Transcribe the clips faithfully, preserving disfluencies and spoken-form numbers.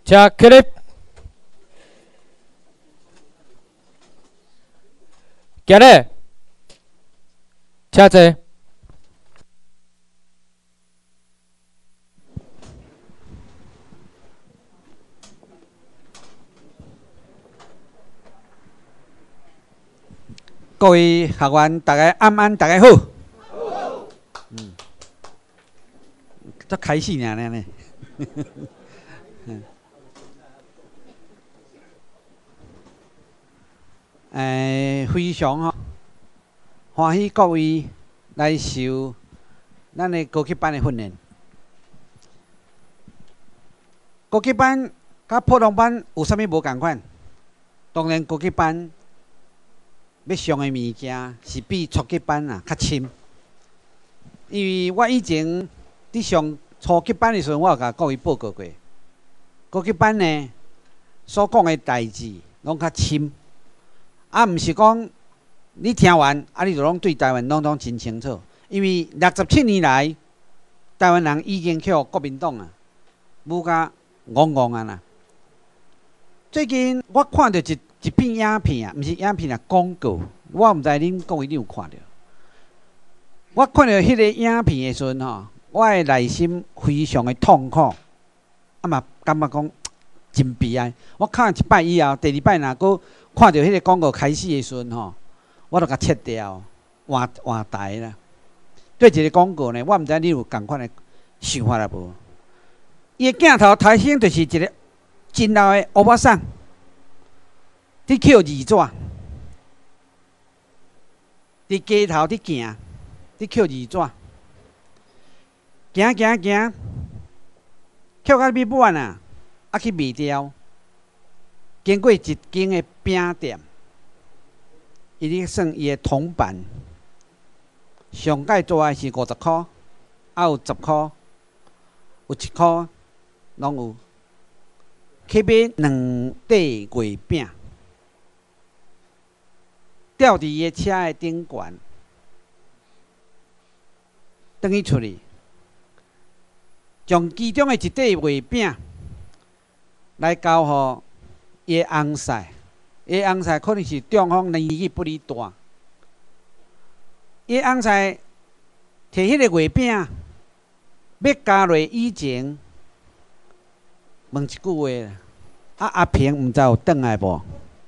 车起立，行咧，车坐。 各位学员，大家安安，大家好。嗯，才开始尔呢。诶，非常吼欢喜各位来受咱的高级班的训练。高级班甲普通班有啥物无共款？当然，高级班要上的物件是比初级班啊较深。因为我以前伫上初级班的时阵，我有甲各位报告过，高级班呢所讲的代志拢较深。啊，毋是讲你听完啊，你就拢对台湾拢拢真清楚。因为六十七年来，台湾人已经去互国民党啊，舞甲戆戆啊啦。最近我看到一一片影片啊，毋是影片啊，广告。我毋知恁各位你有看到？我看到迄个影片的时阵吼，我的内心非常的痛苦，啊嘛感觉讲真悲哀。我看一摆以后，第二摆若搁看到迄个广告开始的时阵吼，我就甲切掉，换换台啦。对一个广告呢，我毋知你有共款的想法啦无？伊的镜头台先就是一个真老的乌巴桑，伫捡二纸，伫街头伫行，伫捡二纸，行行行，捡到尾尾啊，啊去卖掉。经过一间的饼店，伊咧算伊的铜板，上盖做的是五十箍，啊有十箍，有一箍，拢有。去买两块月饼，吊伫伊的车的顶悬，转去厝里，将其中的一块月饼来交互伊的翁婿，伊的翁婿可能是中风年纪不哩大，伊的翁婿摕迄个月饼要加落以前。问一句话，啊阿平毋知有转来无？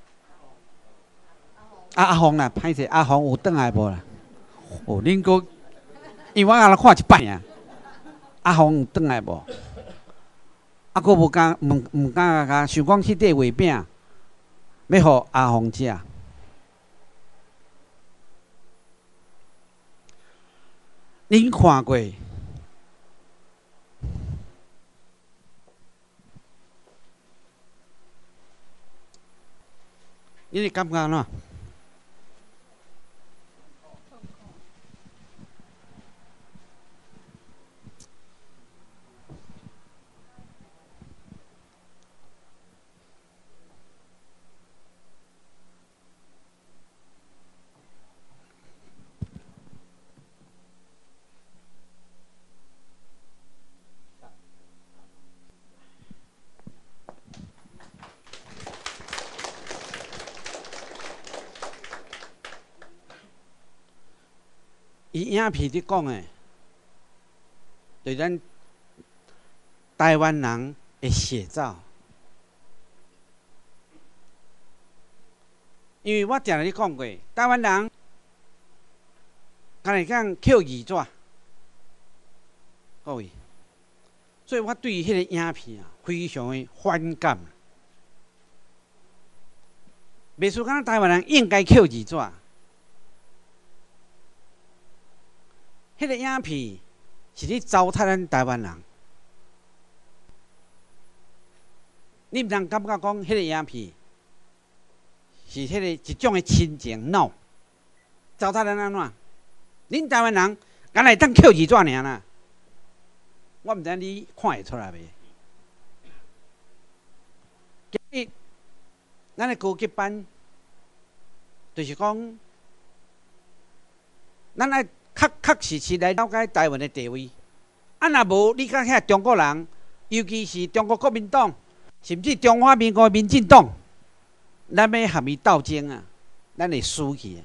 啊阿红啦，歹势，阿红有转来无啦？哦，恁个，因为我若看一摆尔，阿红有转来无？啊，佫无敢，毋毋敢甲想讲迄块月饼要互阿红食。恁看过？你哋感觉安怎？伊影片伫讲诶，就是咱台湾人诶写照。因为我定咧讲过，台湾人敢会讲捡二纸，各位，所以我对迄个影片啊非常诶反感。袂输讲台湾人应该捡二纸。迄个影片是咧糟蹋咱台湾人，你毋通感觉讲迄个影片是迄个一种的亲情 ，no， 糟蹋咱安怎？恁台湾人敢会当捡二纸尔啦？我毋知你看会出来袂？今日咱的高级班，就是讲，咱爱。确确实实来了解台湾的地位，啊，若无你甲遐中国人，尤其是中国国民党， 甚至中华民国民进党，咱要和伊斗争啊，咱会输去。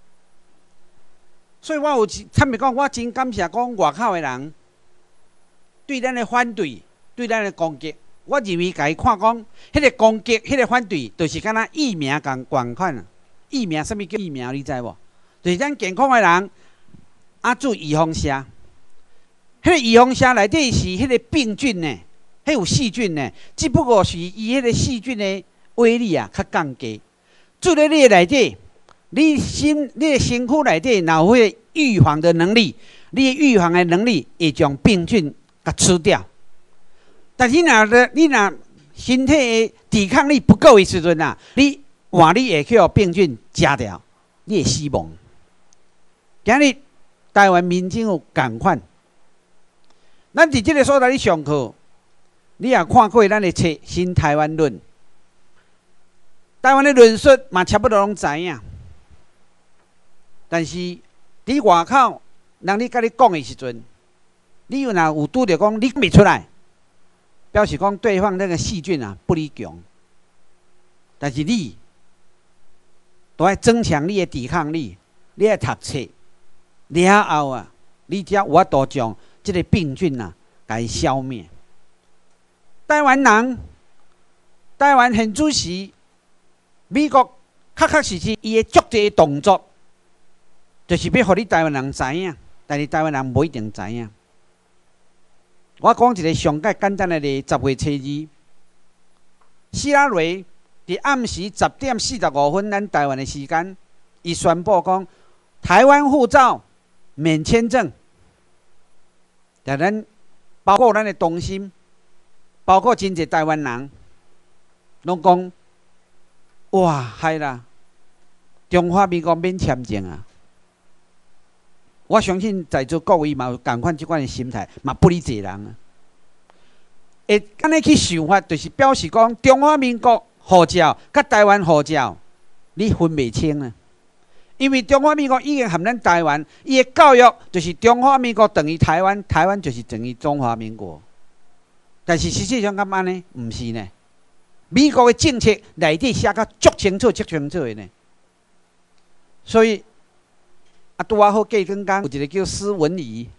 所以我有坦白讲，我真感谢讲外口的人对咱的反对，对咱的攻击。我认为，甲伊看讲，迄个攻击，迄个反对，就是敢若疫苗共共款啊。疫苗，什么叫疫苗？你知无？就是咱健康的人，啊做预防针。迄个预防针内底是迄个病菌呢，迄有细菌呢，只不过是伊迄个细菌的威力啊较降低。做咧你内底，你身你的身躯内底若有迄个预防的能力，你的预防的能力会将病菌甲吃掉。但是若咧，你若身体的抵抗力不够的时阵啊，你换你会去互病菌食掉，你会死亡。今日台湾民众有共款，咱伫即个所在咧上课，你也看过咱的册《新台湾论》，台湾的论述嘛差不多拢知影。但是伫外口，人咧甲你讲的时阵，你有若有拄着讲你讲袂出来，表示讲对方那个细菌啊不离强。但是你都要增强你的抵抗力，你要读册，了后啊，你才有法度将这个病菌啊，甲伊消灭。台湾人，台湾现主时，美国确确实实伊的作这动作，就是要互你台湾人知影，但是台湾人无一定知影。我讲一个上介简单的例，十月初二，希拉蕊伫暗时十点四十五分，咱台湾的时间，伊宣布讲台湾护照免签证，但咱包括咱的同心，包括真侪台湾人，拢讲哇，嗨啦，中华民国免签证啊！我相信在座各位嘛有共款即款的心态，嘛不理侪人啊。会安尼去想法，就是表示讲中华民国护照甲台湾护照，你分袂清啊。因为中华民国已经含咱台湾，伊的教育就是中华民国等于台湾，台湾就是等于中华民国。但是实际上敢安尼？毋是呢。美国的政策内底写甲足清楚、足清楚的呢。所以啊，拄啊好过两天有一个叫施文仪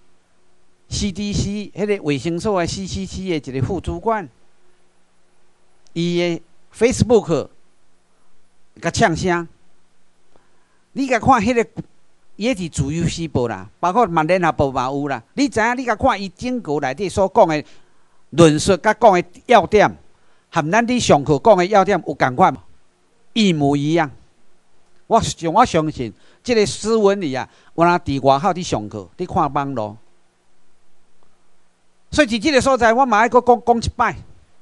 ，C D C 迄个卫生所的 C C C 的一个副主管，伊的 Facebook 甲呛声。你甲看迄、那个，伊迄是自由时报啦，包括嘛联合报嘛有啦。你知影？你甲看伊整个内底所讲的论述，甲讲的要点，含咱伫上课讲的要点有共款，一模一样。我像我相信，即、这个施文仪啊，我若伫外口伫上课，伫看网络，所以伫即个所在，我嘛爱阁讲讲一摆，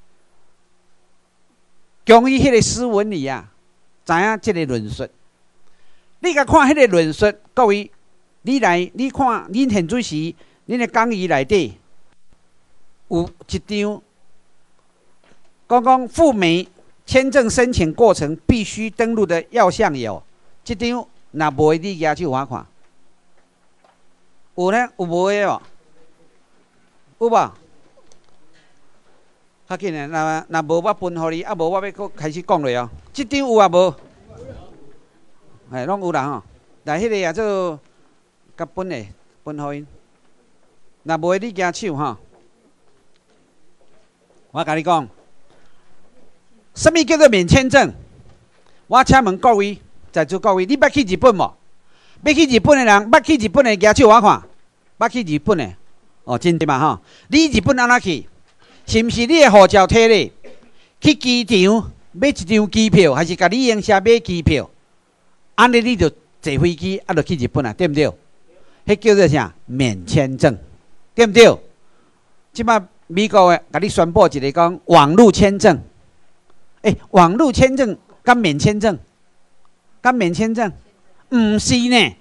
关于迄个施文仪啊，知影即个论述。你甲看迄个论述，各位，你来，你看，恁现主时，恁的讲义内底有一张，讲讲赴美签证申请过程必须登录的要项有，这张若无的，你举手我看，有呢？有无的哦？有无？较紧的，若若无我分互你，啊无我要搁开始讲落哦。这张有啊无？哎，拢有啦吼，来，迄个也做甲本的分互因。若无你举手吼，我甲你讲，什么叫做免签证？我请问各位，在座各位，你捌去日本无？要去日本的人，捌去日本的举手我看，捌去日本的，哦，真对嘛吼？你日本安怎去？是毋是你的护照摕咧？去机场买一张机票，还是甲你用车买机票？安尼你就坐飞机，啊，就去日本啊，对不对？迄叫做啥？免签证，对不对？即摆美国诶，甲你宣布一个讲网络签证，诶、欸，网络签证甲免签证，甲免签证，毋是呢。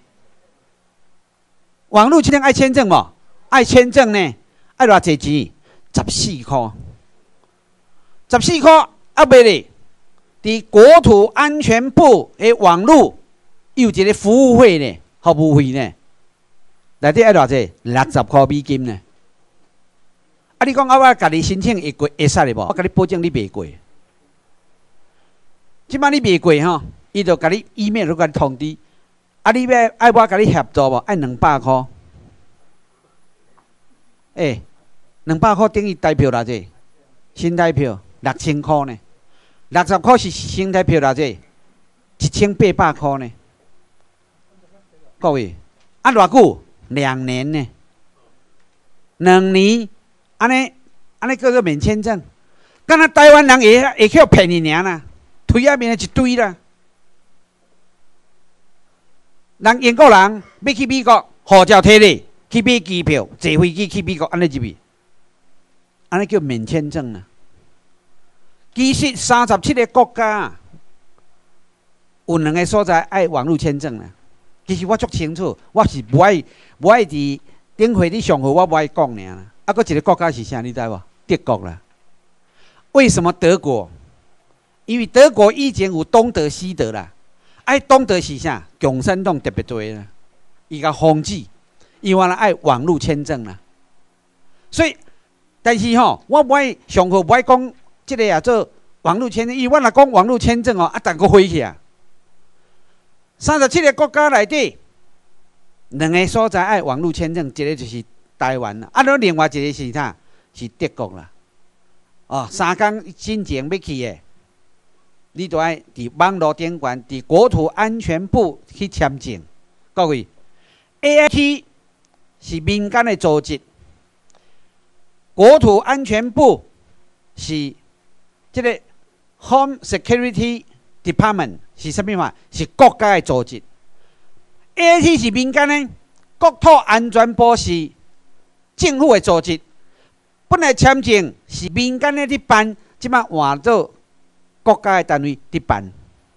网络签证爱签证无？爱签证呢？爱偌济钱？十四块，十四块啊，袂咧。伫国土安全部诶网络。有一个服务费呢，服务费呢，内底爱偌济？六十块美金呢。啊，你讲啊，我家己申请会过会使哩无？我甲你保证你袂过。 即摆你袂过吼，伊就甲你 email 就甲你通知，啊，你要爱我甲你协助无？爱两百箍。诶、欸，两百箍等于台票偌济？新台票六千箍呢，六十箍是新台票偌济？一千八百箍呢。各位，啊偌久？两年呢？两年，安尼安尼叫做免签证。敢若台湾人会会去骗你尔啦，推啊面一堆啦。人英国人要去美国，护照摕咧，去买机票，坐飞机去美国，安尼入去，安尼叫免签证啊。其实三十七个国家，有两个所在爱网络签证啦。其实我足清楚，我是无爱无爱伫顶会你上课，我无爱讲尔啦。啊，搁一个国家是啥？你知无？德国啦。为什么德国？因为德国以前有东德西德啦，爱东德是啥？共产党特别多啦，伊甲封止，伊原来爱网络签证啦。所以，但是吼，我无爱上课，无爱讲即个也做网络签证。伊我若讲网络签证哦，啊，但个飞去啊。三十七个国家内底，两个所在爱网络签证，一个就是台湾啦，啊，然另外一个是啥？是德国啦。哦，三工之前要去的，你都爱伫网络顶管，伫国土安全部去签证。各位 ，A I T 是民间的组织，国土安全部是这个 Home Security Department 是什么话？是国家的组织。A I T 是民间的，国土安全部是政府的组织。本来签证是民间的伫办，即摆换做国家的单位伫办。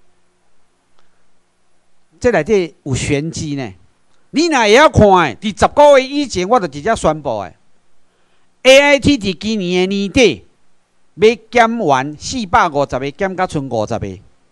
这内底有玄机呢。你若会晓看的，伫十个月以前，我就直接宣布的。A I T 伫今年的年底要减完四百五十个，减到剩五十个。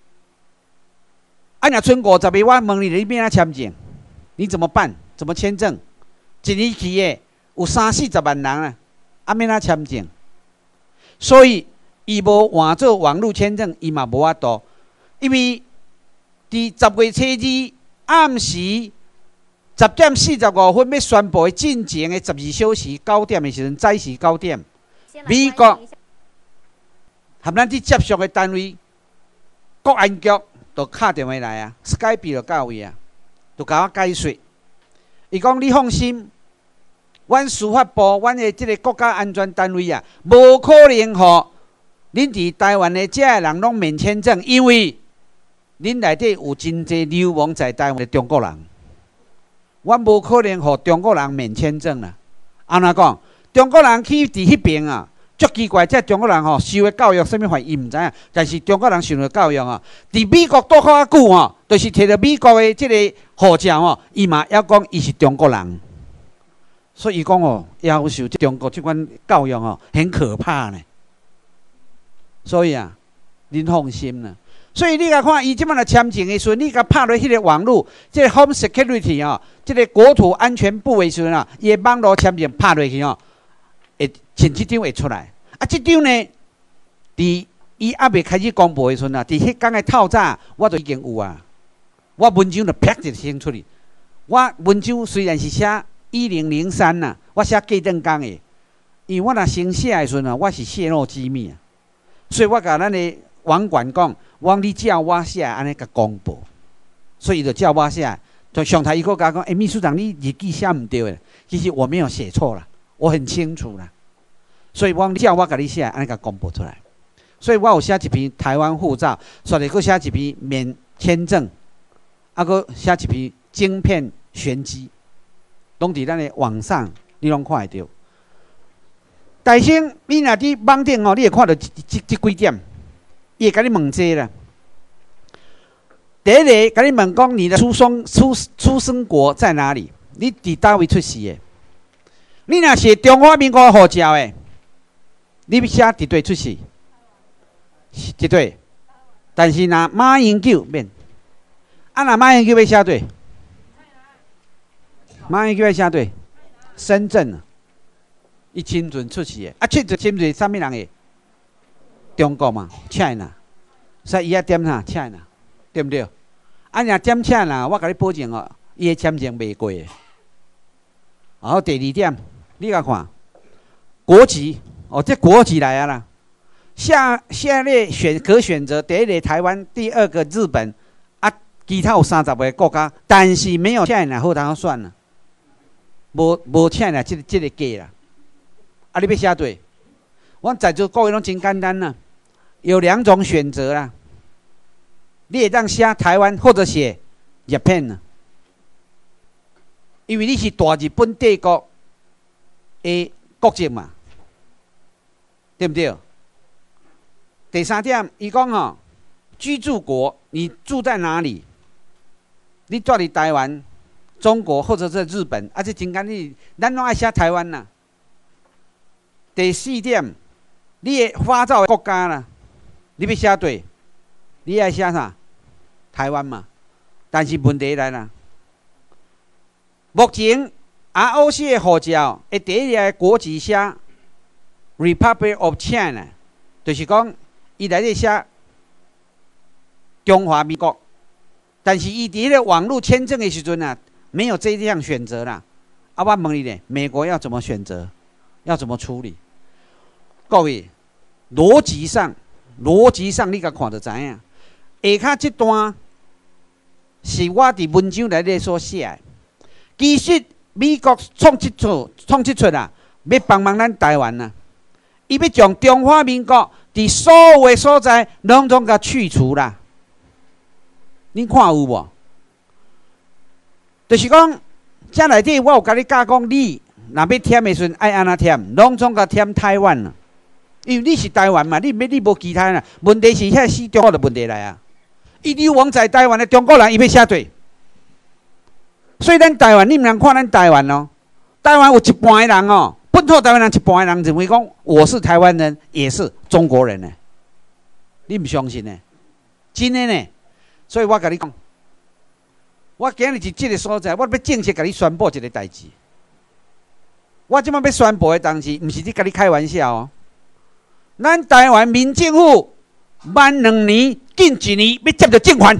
啊，若剩五十个，我问你，你要哪签证？你怎么办？怎么签证？一年期的有三四十万人啊。啊，免哪签证，所以伊无换做网络签证，伊嘛无法度，因为伫十月初二暗时十点四十五分要宣布进前的十二小时九点的时阵，早时九点，美国和咱伫接触的单位，国安局就敲电话来啊 ，Skype 就到位啊，就甲我解说，伊讲你放心。阮司法部，阮的即个国家安全单位啊，无可能互恁伫台湾的遮个人拢免签证，因为恁内底有真侪流亡在台湾的中国人，阮无可能互中国人免签证啦。安怎讲？中国人去伫迄边啊，足奇怪，即中国人吼受的教育什么法，伊毋知影，但是中国人受的教育啊，伫美国多较久吼，就是摕着美国的即个护照吼，伊嘛要讲伊是中国人。所以讲哦，要求中国这款教育哦，很可怕呢。所以啊，您放心啦。所以你甲看，伊即摆来签证的时阵，你甲拍落迄个网络，即、這個 Home Security 哦，即个国土安全部的时阵啊，伊的网络签证拍落去哦，会前即张会出来。啊，即张呢，伫伊还未开始公布的时阵啊，伫迄天的透早，我就已经有啊。我文章就啪一声出去。我文章虽然是写。一零零三呐，我写过顿讲的，因为我若先写的时阵啊，我是泄露机密啊，所以我甲咱的网管讲，我讲你叫我写，安尼甲公布，所以就叫我写。就上台伊个甲讲，诶、欸，秘书长你日记写唔对的，其实我没有写错啦，我很清楚啦，所以我讲你叫我甲你写，安尼甲公布出来。所以我有写一篇台湾护照，所以佫写一篇免签证，啊，佫写一篇晶片玄机。拢伫咱的网上，你拢看会到。大声，你若伫网顶哦，你会看到即即即几点？伊会甲你问这啦。第一个，甲你问讲你的出生出出生国在哪里？你伫倒位出世的？你若是中华民国护照的，你要写伫对出世？伫对。但是若马英九免，啊，若马英九要写对。马英九要写对，深圳啊，伊亲自出世的，啊，亲自亲自啥物人的？中国嘛 ，China， 所以伊也点啥签啦，对不对？啊，若点签啦，我甲你保证哦，伊的签证袂过的。然后第二点，你甲看国籍哦，这国籍来啊啦。下下列选可选择，第一个台湾，第二个日本，啊，其他有三十个国家，但是没有签啦，好通算啦，无无签啦，这个这个假啦。啊，你要写对，我在座各位拢真简单啦，有两种选择啦。你会当写台湾或者写日本呢，因为你是大日本帝国的国籍嘛，对不对？第三点，伊讲吼，居住国你住在哪里？你住伫台湾、中国或者是日本，啊，这真简单，咱拢爱写台湾啦。第四点，你的发照的国家啦，你要写对，你爱写啥？台湾嘛。但是问题来啦，目前 R O C 的护照的第一个国籍写 Republic of China， 就是讲伊内底写中华民国，但是伊伫咧网络签证的时阵啊，没有这项选择啦。啊，我问你咧，美国要怎么选择？要怎么处理？各位，逻辑上，逻辑上你甲看就知影。下骹这段是我伫文章内底所写的。其实美国创即出，创即出啊，要帮忙咱台湾啊，伊要将中华民国伫所有的所在拢总甲去除啦。恁看有无？就是讲，遮内底我有甲你教讲，你若要填的时阵爱安怎填，拢总甲填台湾啦。因为你是台湾嘛，你你无其他啦。问题是遐死中国的问题来啊！伊流亡在台湾的中国人，伊要写对。所以咱台湾，你毋通看咱台湾哦。台湾有一半的人哦，本土台湾人一半的人认为讲我是台湾人，也是中国人呢。你毋相信呢？真的呢。所以我甲你讲，我今日伫即个所在，我要正式甲你宣布一个代志。我即摆要宣布的当时，毋是伫甲你开玩笑哦。咱台湾民政府晚两年、近一年要接到政权，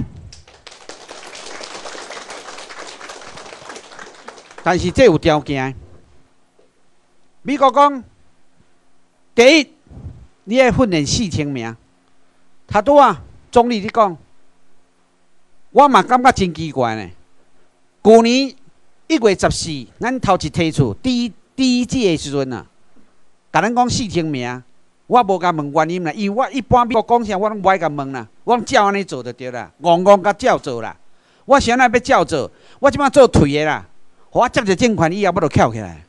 但是这有条件。美国讲，第一，你要训练四千名。他拄啊，总理你讲，我嘛感觉真奇怪呢。去年一月十四，咱头一提出第一第一季的时阵啊，甲咱讲四千名。我无甲问原因啦，因为我一般美国讲啥，我拢无爱甲问啦，我照安尼做就对啦，戆戆甲照做啦。我啥物要照做？我即摆做退的啦，互我接着政权以后，我就翘起来。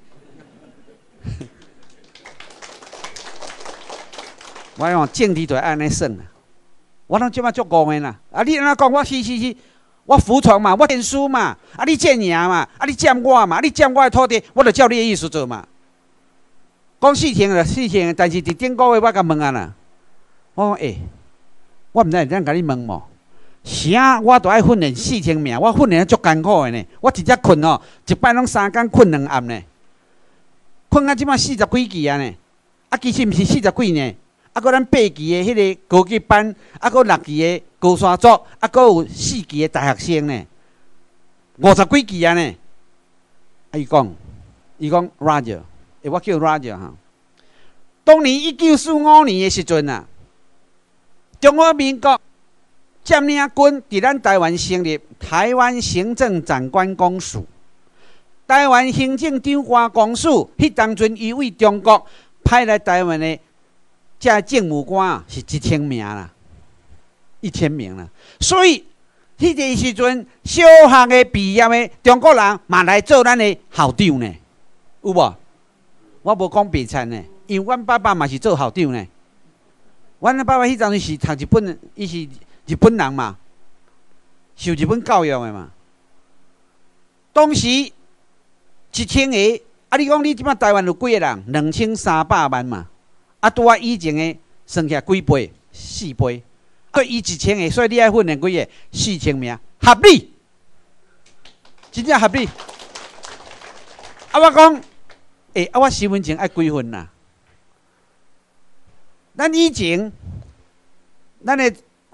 我讲政治就安尼算啦，我拢即摆足戆的啦。啊，你安怎讲？我是是是，我服从嘛，我认输嘛。啊，你占赢嘛，啊，你占我嘛，啊，你占我的土地，我就照你的意思做嘛。讲四千就四千，但是伫顶个月我甲问啊啦，我讲诶、欸，我毋知会怎甲你问无？啥我都爱训练四千名，我训练足艰苦的呢。我直接困哦，一摆拢三工困两暗呢，困到即摆四十几期啊呢。啊，其实毋是四十几呢，啊，搁咱八期的迄个高级班，啊，搁六期的高山族，啊，搁有四期的大学生呢，五十几期啊呢。啊，伊讲，伊讲 Roger。欸、我叫 Roger 哈。当年一九四五年的时阵啊，中华民国占领军伫咱台湾成立台湾行政长官公署。台湾行政长官公署，迄当阵伊为中国派来台湾的这政务官啊，是一千名啦，一千名啦。所以迄个时阵，小学的毕业的中国人嘛来做咱的校长呢，有无？我无讲白惨呢，因为阮爸爸嘛是做校长呢。阮爸爸迄阵是读日本，伊是日本人嘛，受日本教育的嘛。当时一千个，啊，你讲你即摆台湾有几个人？两千三百万嘛。啊，拄啊以前的算起来几倍？四倍。对，伊一千个，所以你爱训练几个？四千名，合理，真正合理。啊，我讲。诶、欸，啊，我身份证爱几份啦？咱以前，咱的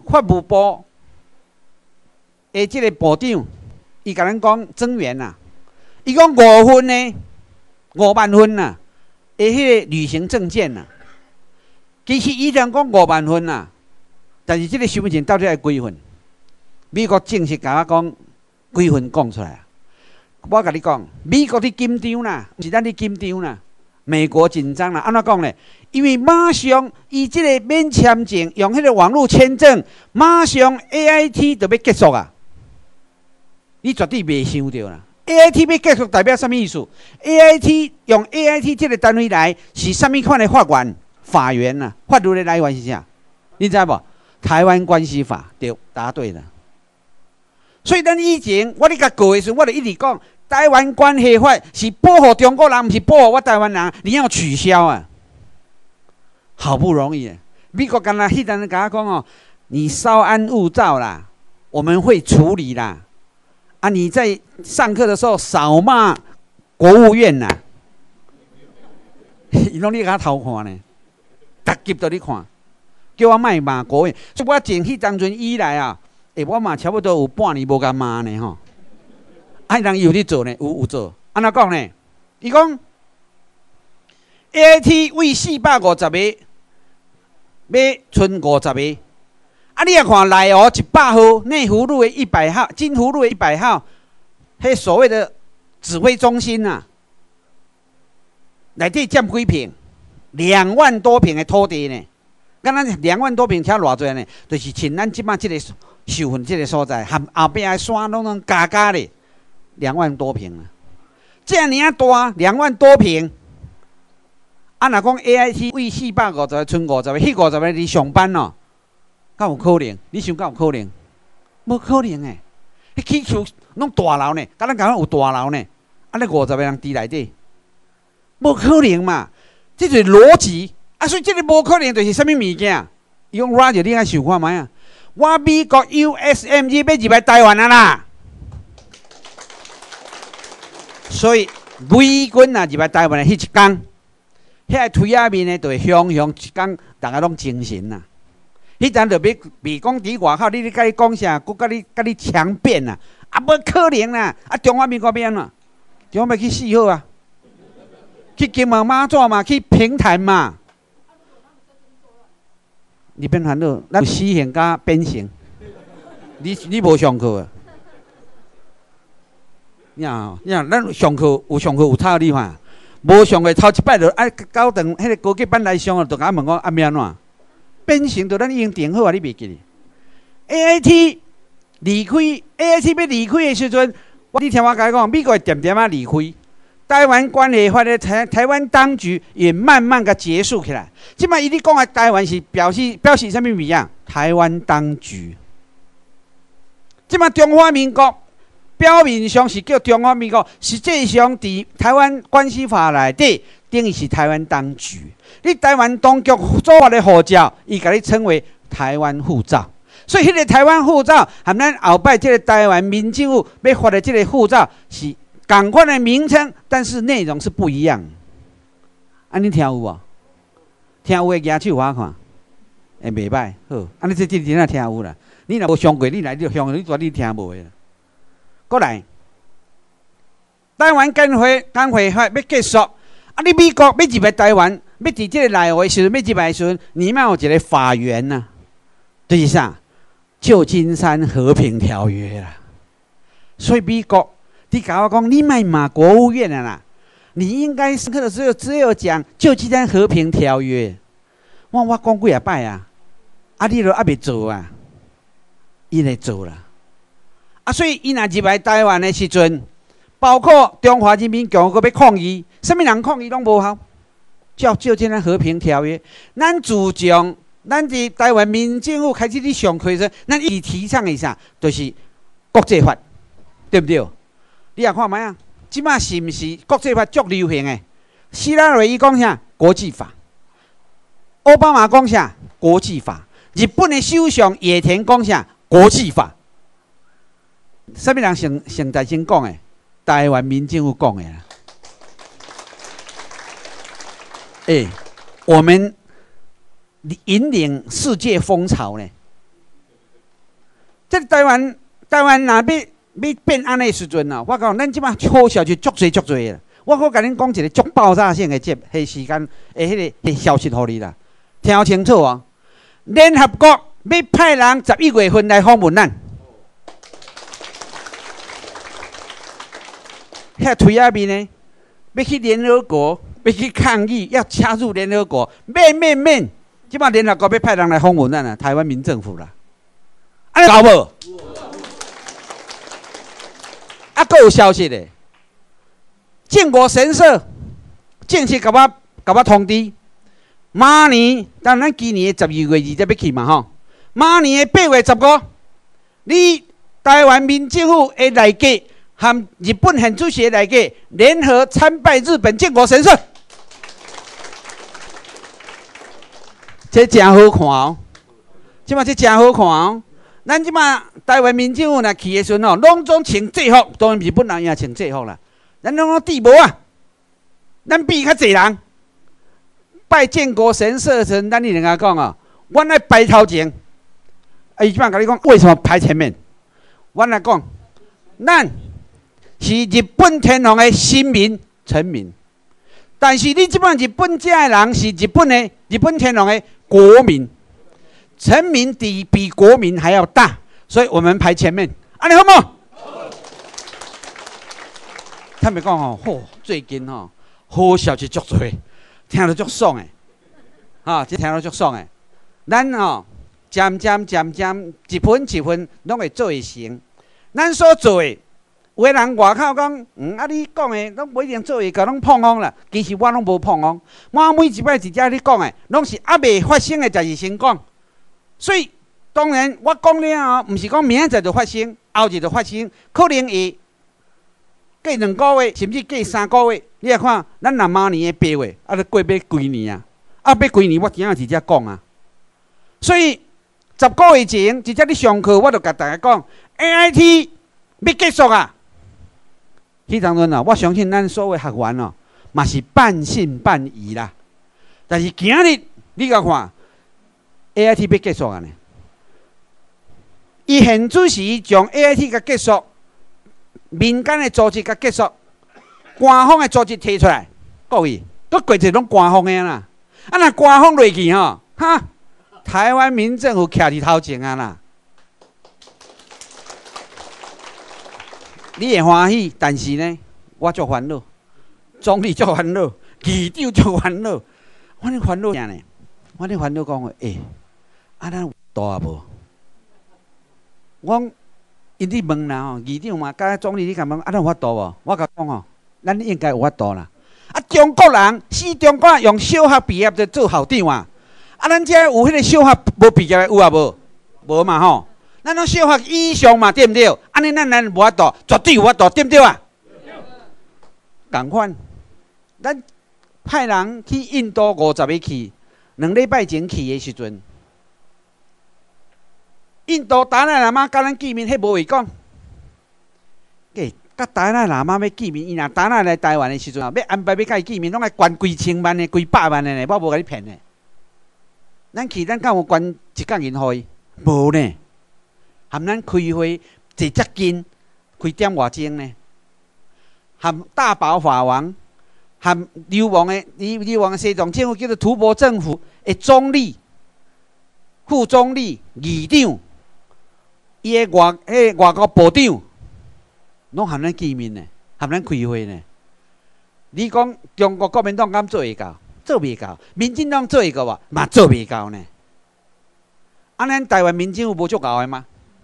法务部的即个部长，伊甲咱讲增援啊，伊讲五份呢，五万份呐、啊，的迄个旅行证件呐、啊。其实伊讲讲五万份呐、啊，但是即个身份证到底要几份？美国正式甲我讲几份讲出来啊？我甲你讲，美国的紧张啦，毋是咱的紧张啦。美国紧张啦，安怎讲呢？因为马上伊即个免签证用迄个网络签证，马上 A I T 就要结束啊！你绝对袂想到啦 ！A I T 要结束代表什么意思 ？A I T 用 A I T 这个单位来是什么款的法源？法源啊，法律的来源是啥？你知无？台湾关系法，对，答对了。所以咱以前我咧甲教的时候，我就一直讲。台湾关系法是保护中国人，不是保护我台湾人。你要取消啊！好不容易，美国刚才迄阵跟我讲哦，你稍安勿躁啦，我们会处理啦。啊，你在上课的时候少骂国务院啦。伊拢咧甲偷看呢，逐集都咧看，叫我莫骂国务院。所以我从迄当阵以来啊，诶、欸，我嘛差不多有半年无甲骂呢吼。啊，人有咧做呢，有有做。安怎讲呢？伊讲 A I T 为四百五十个，要剩五十个。啊，你啊看内湖一百号，内湖路的一百号，金湖路的一百号，迄所谓的指挥中心啊，内底占几平？两万多平的土地呢。敢若两万多平，才偌济呢？就是像咱即摆即个受份即个所在，含后壁的山拢拢加加咧。两万多平啊，这样你啊大两万多平，啊若讲 A I T 为四百五十个剩五十个，迄五十个你上班哦，敢有可能？你想敢有可能？无可能诶！迄起厝拢大楼呢，敢咱讲有大楼呢，啊，那五十个人伫内底，无可能嘛？这就是逻辑啊！所以这个无可能就是什么物件？伊讲我就你爱想看卖啊！我美国 U S M G 要入来台湾啊啦！所以美军啊入来台湾的迄一天，遐个推仔面呢，就会雄雄一天，大家拢精神呐。迄阵就别别讲伫外口，你咧甲伊讲啥，佮甲你甲你强辩呐，啊无可能啦！啊中华民国要安怎？中华要去四号啊，去金门马祖嘛，去平潭嘛。你变烦恼，咱死刑加变形，你你无上课啊？你啊，你啊，咱上课有上课有抄你看，无上课头一摆就爱搞长迄个高级班来上啊，就甲问我啊要安怎？变成就咱已经定好啊，你袂记哩 ？A I T 离开 A I T 要离开的时阵，我你听我讲，美国会点点啊离开，台湾关系法的台台湾当局也慢慢个结束起来。即摆伊咧讲的台湾是表示表示什么物样？台湾当局。即摆中华民国。表面上是叫中华民国，实际上伫台湾关系法内底等于是台湾当局。你台湾当局所发的护照，伊甲你称为台湾护照。所以，迄个台湾护照和咱后摆即个台湾民政府要发的即个护照是同款的名称，但是内容是不一样。安尼听有无？听有诶，举手我看，会袂歹。好，安尼这这真正听有啦。你若无上过，你来就上，你绝对听无诶。过来，台湾关系关系法要结束，啊！你美国要入来台湾，要伫即个内湖的时阵，要入来的时阵，你嘛有一个法源呐、啊，就是啥？旧金山和平条约啦。所以美国，你甲我讲，你莫骂国务院啊啦，你应该上课的时候只有讲旧金山和平条约。我我讲几啊摆啊，啊你都还袂做啊，伊来做啦。啊，所以伊若入来台湾的时阵，包括中华人民共和国要抗议，什么人抗议拢无效，叫旧金山和平条约。咱自从咱伫台湾民政府开始咧上课时，咱一直提倡的啥，就是国际法，对不对？你也看覓啊，即摆是毋是国际法足流行的？希拉蕊伊讲啥？国际法。奥巴马讲啥？国际法。日本的首相野田讲啥？国际法。什么人先先在先讲的？台湾民政府讲的啦。哎、欸，我们引领世界风潮呢。 这台湾台湾若要要变安尼时阵啊，我讲咱即马好消息足侪足侪啦。我好甲恁讲一个足爆炸性的节迄时间的迄个消息互你啦，听清楚哦。联合国要派人十一月份来访问咱，遐推下面呢，要去联合国，要去抗议，要加入联合国，免免免，即马联合国要派人来访问咱啊，台湾民政府啦，安尼搞无？啊，阁有消息嘞！靖国神社正式甲我甲我通知，明年，当咱今年的十二月二日要去嘛吼，明年的八月十五，你台湾民政府的内阁和日本现主席的内阁联合参拜日本靖国神社，这真好看哦！即马这真好看哦！咱即马台湾民政府若去的时阵吼，拢总穿制服，当然日本人也穿制服啦。咱拢拢地无啊，咱比较侪人拜建国神社时，咱你人家讲啊，阮来排头前。啊，伊即摆甲你讲为什么排前面？阮来讲，咱是日本天皇的臣民臣民，但是你即摆日本遮的人是日本的日本天皇的国民，臣民比比国民还要大，所以我们排前面。安尼好无？他们讲吼，嚯，最近吼好消息足多，听着足爽诶，哈，这听着足爽诶。咱吼渐渐渐渐一分一分拢会做会成。咱所做诶，有个人外口讲，嗯，啊你讲诶，拢不一定做会到，拢碰空啦。其实我拢无碰空，我每一摆一只你讲诶，拢是还未发生诶，才是先讲。所以当然我讲了后，毋是讲明仔载就发生，后日就发生，可能会。过两个月，甚至过三个月，你来看，咱若明年的八月，啊，都过要几年啊？啊，要几年，我今仔直接讲啊。所以十个月前，直接你上课，我就甲大家讲 ，A I T 要结束啊。迄当阵啊，我相信咱所有学员哦，嘛是半信半疑啦。但是今日你甲看 ，A I T 要结束啊呢？伊现主时将 A I T 甲结束。民间的组织甲结束，官方的组织提出来，各位，都过去拢官方的啦。啊，若官方落去吼，哈，台湾民政府徛伫头前啊啦。你会欢喜，但是呢，我足烦恼，总理足烦恼，议长足烦恼。我咧烦恼啥呢？我咧烦恼讲诶，欸，啊，咱有大啊无？我。因你问啦吼，议长嘛，甲总理你甲问，啊，咱有法度无？我甲讲吼，咱应该有法度啦。啊，中国人死中国人用小学毕业就做校长啊，啊，咱遮有迄个小学无毕业的有啊无？无嘛吼，咱拢小学以上嘛，对毋对？安尼咱咱无法度，绝对有法度，对毋对啊？共款，咱派人去印度五十个去，两礼拜前去的时阵。印度达赖喇嘛甲咱见面，迄无话讲。计甲达赖喇嘛要见面，伊若达赖来台湾的时阵啊，要安排要甲伊见面，拢爱捐几千万的、几百万的呢，我无甲你骗呢。咱去，咱敢有捐一角银互伊？无呢。含咱开会坐遮近，开点外钟呢？含大宝法王，含流亡的流流亡的西藏政府叫做吐蕃政府的总理、副总理、议长。伊个外迄外国部长，拢含咱见面呢，含咱开会呢。你讲中国国民党敢做会到？做袂到。民进党做会到无？嘛做袂到呢。啊，咱台湾民政府无足够的吗？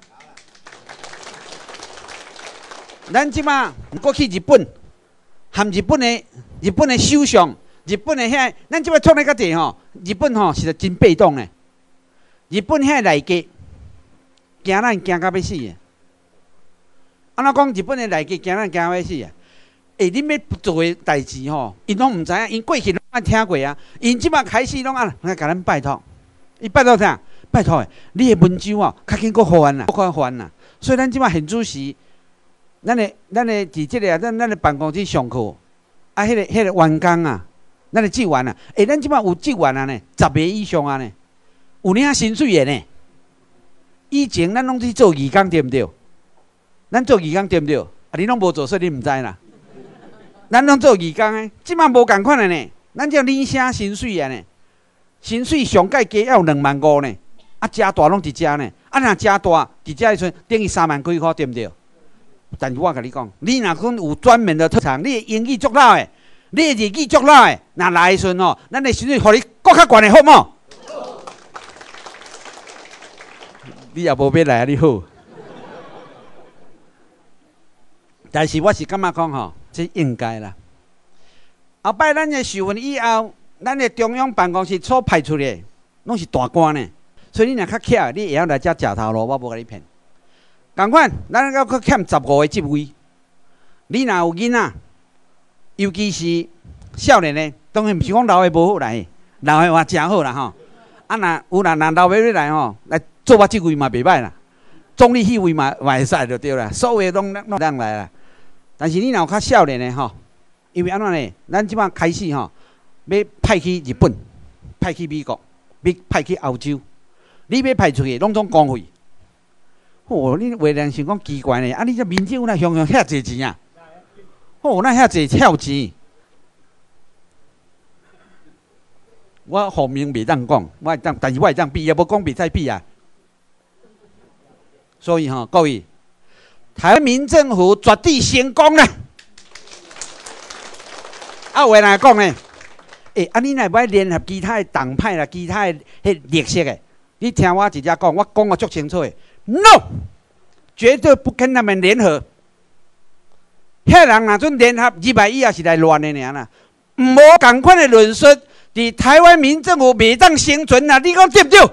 咱即马过去日本，含日本的日本的首相，日本的遐，咱即马创咧较济吼，日本吼是真被动的。日本遐内阁。惊咱惊到要死啊！安怎讲日本的内阁惊咱惊到要死啊？诶，恁要做的代志吼，因拢毋知影，因过去拢捌听过啊。因即摆开始拢啊，来甲咱拜托，伊拜托啥？拜托诶，你的文章哦，较紧搁还啦，搁较还啦。所以咱即摆现主时，咱的咱的伫即个啊，咱咱的办公室上课，啊，迄个迄个员工啊，咱的职员啊，诶，咱即摆有职员啊呢，十个以上啊呢，有领薪水的呢。 以前咱拢去做义工，对毋对？咱做义工对毋对？啊，你拢无做，所以你毋知啦。咱拢做义工诶，即摆无共款诶呢。咱叫领啥薪水啊呢？薪水上届加要两万五呢，啊，遮大拢伫遮呢。啊，若遮大伫遮迄阵，等于三万几箍，对毋对？但是我甲你讲，你若讲有专门的特长，你的英语足老诶，你的日语足老诶，若来时阵哦，咱的薪水互你搁较悬诶，好无？你也无要来啊，你好。但是我是感觉讲吼，这应该啦。后摆咱的受训以后，咱的中央办公室所派出的，拢是大官呢。所以你若较巧，你会晓来遮食头路，我无甲你骗。同款，咱要搁欠十五个职位。你若有囡仔，尤其是少年的，当然毋是讲老的无好来，老的话真好啦吼。啊，若有若若老的要来吼，来做我职位嘛袂歹啦，总理迄位嘛嘛会使就对啦，所有拢拢让来啦。但是你若有较少年的吼，因为安怎呢？咱即摆开始吼，要派去日本，派去美国，要派去欧洲，你要派出去，拢总公费。哦，你话人想讲奇怪呢？啊，你这民政府哪向向遐济钱啊？哦，那遐济跳钱，我后面袂当讲，我会当，但是我会当比，也无讲袂使比啊。所以吼、哦，各位，台湾民政府绝对成功啦！啊，话来讲呢，诶、欸，啊，你若要联合其他的党派啦，其他的迄绿色的，你听我直接讲，我讲个足清楚的。No， 绝对不跟他们联合。遐人若准联合，入来以后是来乱的尔啦。无共款的论述，伫台湾民政府袂当生存啦。你讲对不对？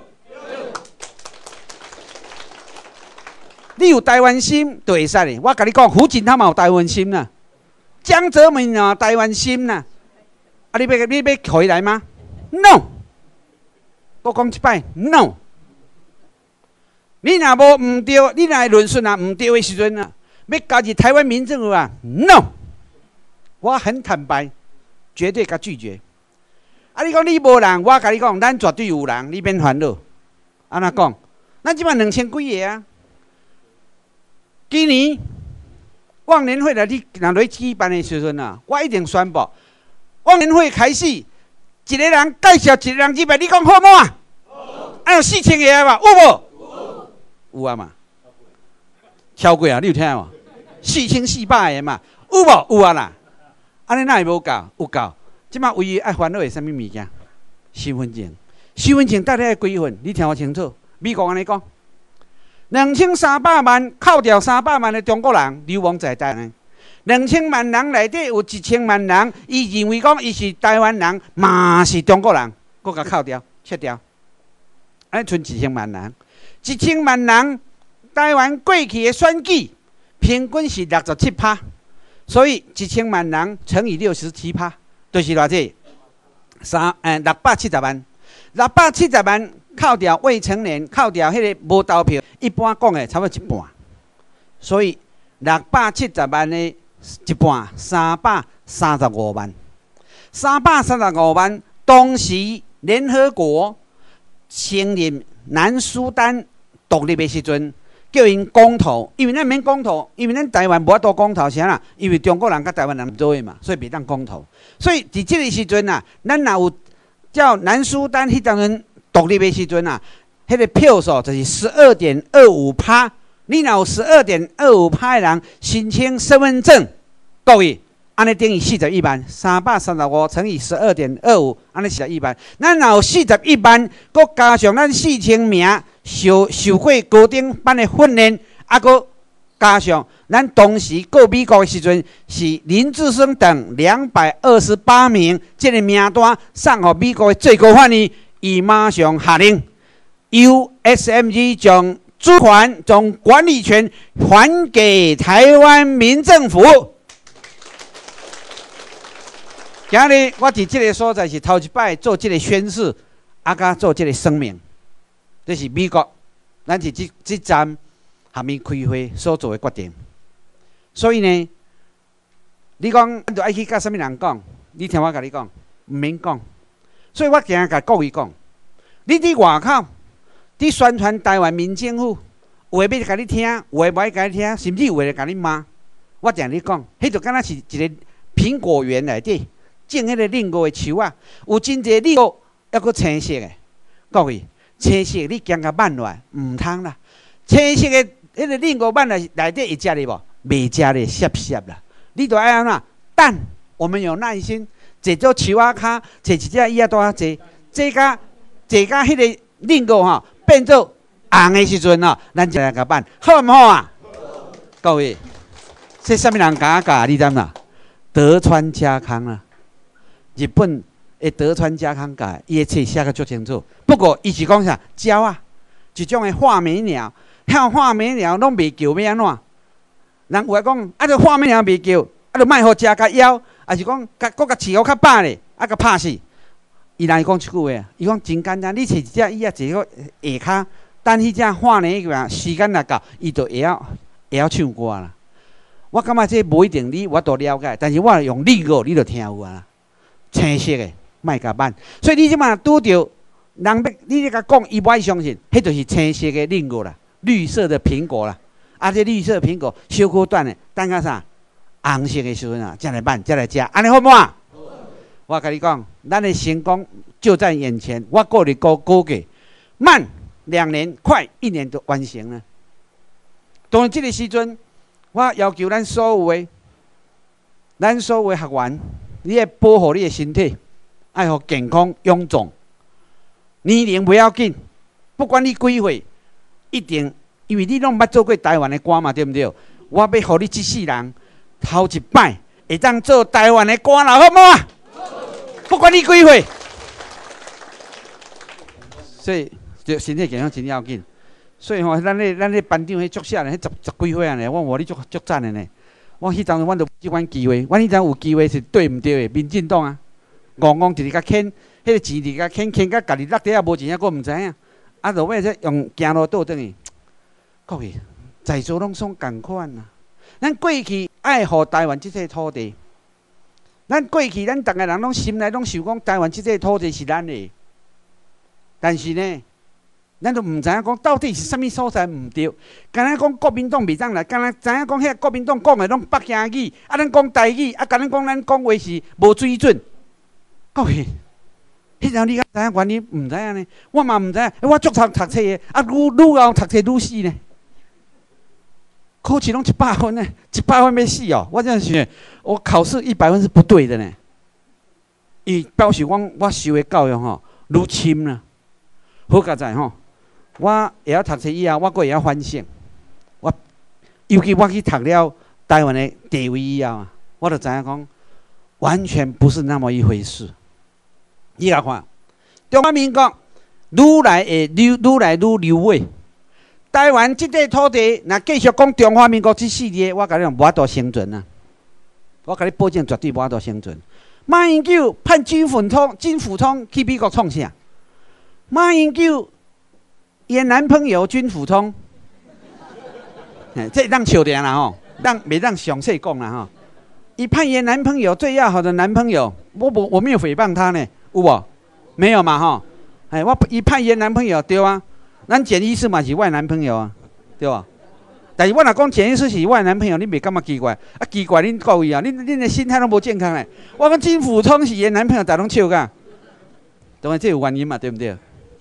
你有台湾心就会使哩。我甲你讲，胡锦涛嘛有台湾心啦，江泽民嘛有台湾心啦。啊，你要你要回来吗 ？No。我讲一摆 ，No。你若无毋对，你若论述啊毋对的时阵啊，要加入台湾民政府啊 ，no， 我很坦白，绝对甲拒绝。啊，你讲你无人，我甲你讲，咱绝对有人，你免烦恼。安怎讲？咱即摆两千几个啊，今年忘年会来你若来举办的时阵啊，我一定宣布，忘年会开始，一个人介绍一个人入来，你讲好无啊？好。啊，有四千个啊嘛，有无？有啊嘛，超过啊！你有听无？四千四百个嘛，有无？有啊啦！安尼哪会无够？有够！即摆唯一爱烦恼的啥物物件？身份证。身份证到底爱几份？你听我清楚。美国安尼讲，两千三百万扣掉三百万的中国人流亡在台湾，两千万人内底有一千万人，伊认为讲伊是台湾人，嘛是中国人，搁甲扣掉、切掉，安尼剩一千万人。一千万人，台湾过去的选举平均是六十七趴，所以一千万人乘以六十七趴，就是偌济？三诶六百七十万，六百七十万扣掉未成年，扣掉迄个无投票，一般讲的差不多一半，所以六百七十万的一半，三百三十五万，三百三十五万，当时联合国承认南苏丹独立的时阵，叫因公投，因为咱免公投，因为咱台湾无法度公投，啥啦？因为中国人甲台湾人唔做诶嘛，所以袂当公投。所以伫即个时阵啊，咱若有叫南苏丹迄当阵独立的时阵啊，迄、那个票数就是十二点二五趴。你若有十二点二五趴的人申请身份证，各位，安尼等于四十一万，三百三十五乘以十二点二五，安尼四十一万。咱若有四十一万，佮加上咱四千名受受过高等班的训练，啊，佮加上咱当时过美国的时阵是林志升等两百二十八名，这个名单送予美国的最高法院，伊马上下令由 S M G 将主权、将管理权还给台湾民政府。今日我伫这个所在是头一摆做这个宣誓，啊，甲做这个声明，这是美国，咱是这这站下面开会所做的决定。所以呢，你讲咱就爱去甲什么人讲？你听我甲你讲，唔免讲。所以我今日甲各位讲，你伫外口，伫宣传台湾民政府。 有诶要甲你听，有诶无爱甲你听，甚至有诶甲你骂。我定你讲，迄就敢若是一个苹果园内底种迄个另外诶树啊，有真侪另外抑阁青色诶。各位，青色你惊甲挽落来，毋通啦。青色诶迄个另外挽来内底会食哩无？袂食哩，涩涩啦。你着爱安怎？等，我们有耐心，坐做树仔骹，找一只椅仔大啊坐，坐甲坐甲迄个另外吼变做红诶时阵吼，咱就来甲办，好毋好啊？各位。这什么人教教？你知啦？德川家康啊，日本的德川家康教，伊的册写个足清楚。不过，伊是讲啥？鸟啊，一种的画眉鸟，遐画眉鸟拢袂叫要安怎？人有话讲，啊，这画眉鸟袂叫，啊，就卖互食甲枵，啊是讲，甲搁甲饲互较饱咧，啊，甲拍死。伊若是讲一句话啊，伊讲真简单，你找一只椅仔坐个下骹，等迄只画呢个时间若到，伊就会晓会晓唱歌啦。我感觉这无一定你我都了解，但是我用另个你就听有啊，青色的，莫甲慢。所以你即马拄着人要你咧甲讲，伊无爱相信，迄就是青色的另个啦，绿色的苹果啦。啊，这绿色苹果小可短的，等下啥红色的时阵啊，才来慢，才来食，安尼好唔好啊？我甲你讲，咱的成功就在眼前。我个日估估计，慢两年，快一年就完成了。当然，这个时阵。我要求咱所有的，咱所有的学员，你要保护你的身体，爱互健康臃肿。年龄不要紧，不管你几岁，一定，因为你拢捌做过台湾的歌嘛，对不对？我要互你一世人头一摆会当做台湾的歌啦，好唔好啊？不管你几岁，所以就身体健康真要紧。所以吼，咱咧咱咧班长迄足少年，迄十十几岁啊呢，我话你足足赞的呢。我迄当时阮就即款机会，阮迄阵有机会是对毋对的？民进党啊，戆戆直直甲牵，迄个钱直直甲牵牵甲家己落地也无钱，还佫毋知影，啊，就尾说用行路倒转去。各位，在座拢总共款啊。咱过去爱护台湾即块土地，咱过去咱逐个人拢心内拢想讲台湾即块土地是咱的，但是呢。咱都唔知影讲到底是啥物所在唔对，敢若讲国民党袂当来，敢若知影讲遐国民党讲的拢北京语，啊咱讲台语，啊敢若讲咱讲话是无水准。各位，迄阵你敢知影原因？唔知影呢？我嘛唔知影，我足读读册的，啊愈愈后读册愈死呢。考试拢一百分呢，一百分要死哦！我这样想，我考试一百分是不对的呢。伊表示讲我受的教育吼愈深啦，好佳在吼。我会晓读册以后，我阁会晓反省。我尤其我去读了台湾的地位以后啊，我就知影讲，完全不是那么一回事。你来看，中华民国愈来会愈愈来愈流尾。台湾这块土地，若继续讲中华民国这四字，我甲你讲无法度生存啊！我甲你保证，绝对无法度生存。马英九判金溥聪、金溥聪去美国创啥？马英九。伊男朋友金溥聪，这当笑点啦吼，当袂当详细讲啦吼。伊判伊男朋友最要好的男朋友，我我我没有诽谤他呢，有无？没有嘛吼。哎，我伊判伊男朋友对啊，咱简医师嘛是我男朋友啊，对吧？但是我若讲简医师是我男朋友，你袂感觉奇怪？啊，奇怪恁各位啊，恁恁的心态拢无健康嘞。我讲金溥聪是伊男朋友，大拢笑噶，当然这有原因嘛，对不对？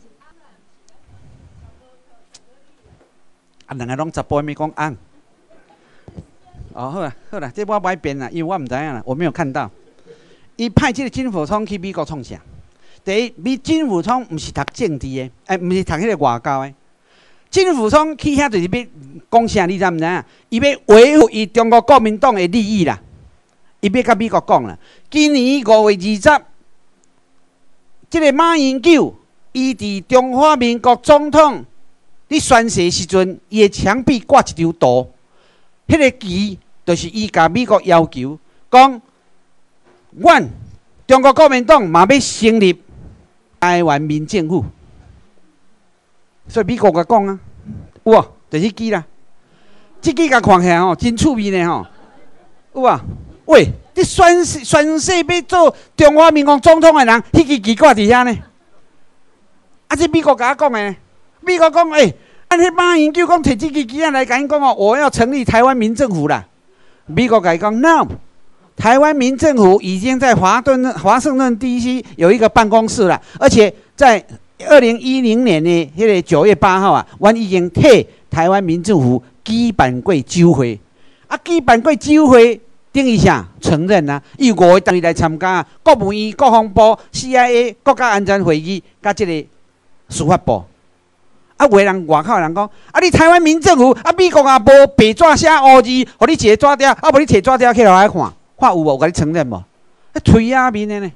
啊，两个拢十甫咪讲红。哦，好啦好啦，这我不爱编啦，因为我唔知影啦，我没有看到。伊派这个金溥聪去美国创啥？第一，美金溥聪唔是读政治的，哎，唔是读迄个外交的。金溥聪去遐就是要讲啥？你知唔知影？伊要维护伊中国国民党的利益啦。伊要甲美国讲啦。今年五月二十，这个马英九伊伫中华民国总统。你宣誓时阵，伊的墙壁挂一张图，迄个旗就是伊甲美国要求，讲，阮中国国民党嘛要成立台湾民政府，所以美国甲讲啊，有啊，就是支啦，这支甲看起来吼真趣味呢吼，有啊，喂，你宣誓宣誓要做中华民国总统的人，迄支旗挂伫遐呢，啊，这美国甲我讲的呢。美国讲，诶、欸， 按迄帮研究讲，摕这支机啊来甲因讲哦，我要成立台湾民政府啦。美国甲伊讲 ，no， 台湾民政府已经在华顿华盛顿 D C 有一个办公室了，而且在二零一零年的迄个九月八号啊，阮已经替台湾民政府基本过酒会。啊，基本过酒会等于啥？承认啊，以五个单位来参加，国务院、国防部、C I A、国家安全会议，甲这个司法部。啊，有个人外口人讲，啊，你台湾民政府啊，美国也无白纸写乌字，互你一个纸条，啊，无你摕纸条起来看，看有无？有甲你承认无？啊，吹啊面的呢，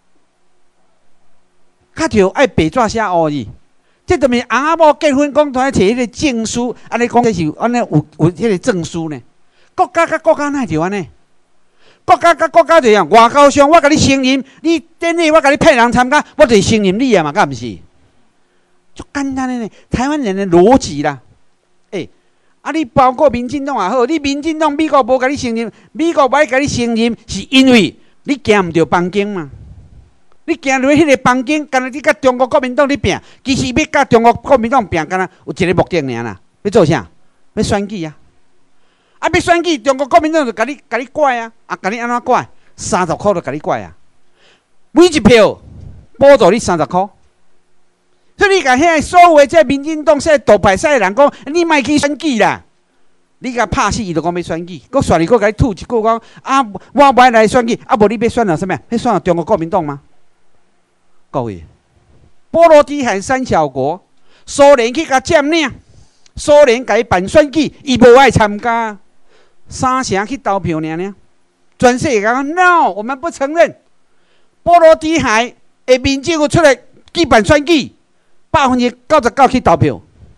较着爱白纸写乌字，这就面翁仔某结婚讲，同摕迄个证书，安尼讲这是安尼有有迄个证书呢？国家甲国家哪就安尼？国家甲国家就样，外交上我甲你承认，你典礼我甲你派人参加，我就是承认你啊嘛，敢毋是？就简单的呢，台湾人的逻辑啦。诶、欸，啊，你包括民进党也好，你民进党美国无甲你承认，美国歹甲你承认，是因为你行毋着邦经嘛。你行入迄个邦经，干那你甲中国国民党咧拼，其实要甲中国国民党拼，干那有一个目的尔啦，要做啥？要选举啊！啊，要选举，中国国民党就甲你甲你怪啊，啊，甲你安怎怪？三十箍就甲你怪啊！每一票补助你三十箍。所以你甲遐所有这民进党说独派赛人讲，你莫去选举啦！你甲拍死伊就讲要选举，佮选你佮甲你吐一句讲啊，我无爱来选举，啊无你要选到什么？要选到中国国民党吗？各位，波罗的海三小国，苏联去甲占领，苏联甲伊办选举，伊无爱参加，三城去投票尔尔，全世界讲 no， 我们不承认。波罗的海的民政府出来举办选举。百分之九十九去投票，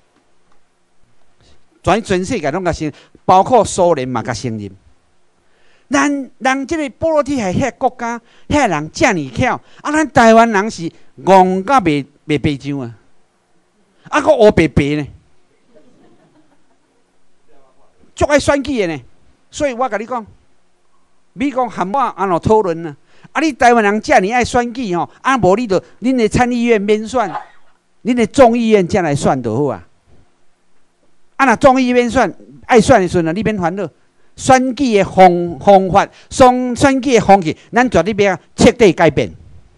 全全世界拢甲承认，包括苏联嘛甲承认。咱咱即个波罗的海遐国家遐人遮尔巧，啊，咱台湾人是戆甲袂袂白上啊，啊，佫黑白白呢，足爱选举的呢。所以我甲你讲，美国含我安怎讨论呢？啊，你台湾人遮尔爱选举吼，啊，无你就恁的参议院免选。恁的众议院才来选就好啊！啊，若众议院选爱选的时阵啊，你免烦恼。选举的方方法、选选举的方式，咱绝对要彻底改变。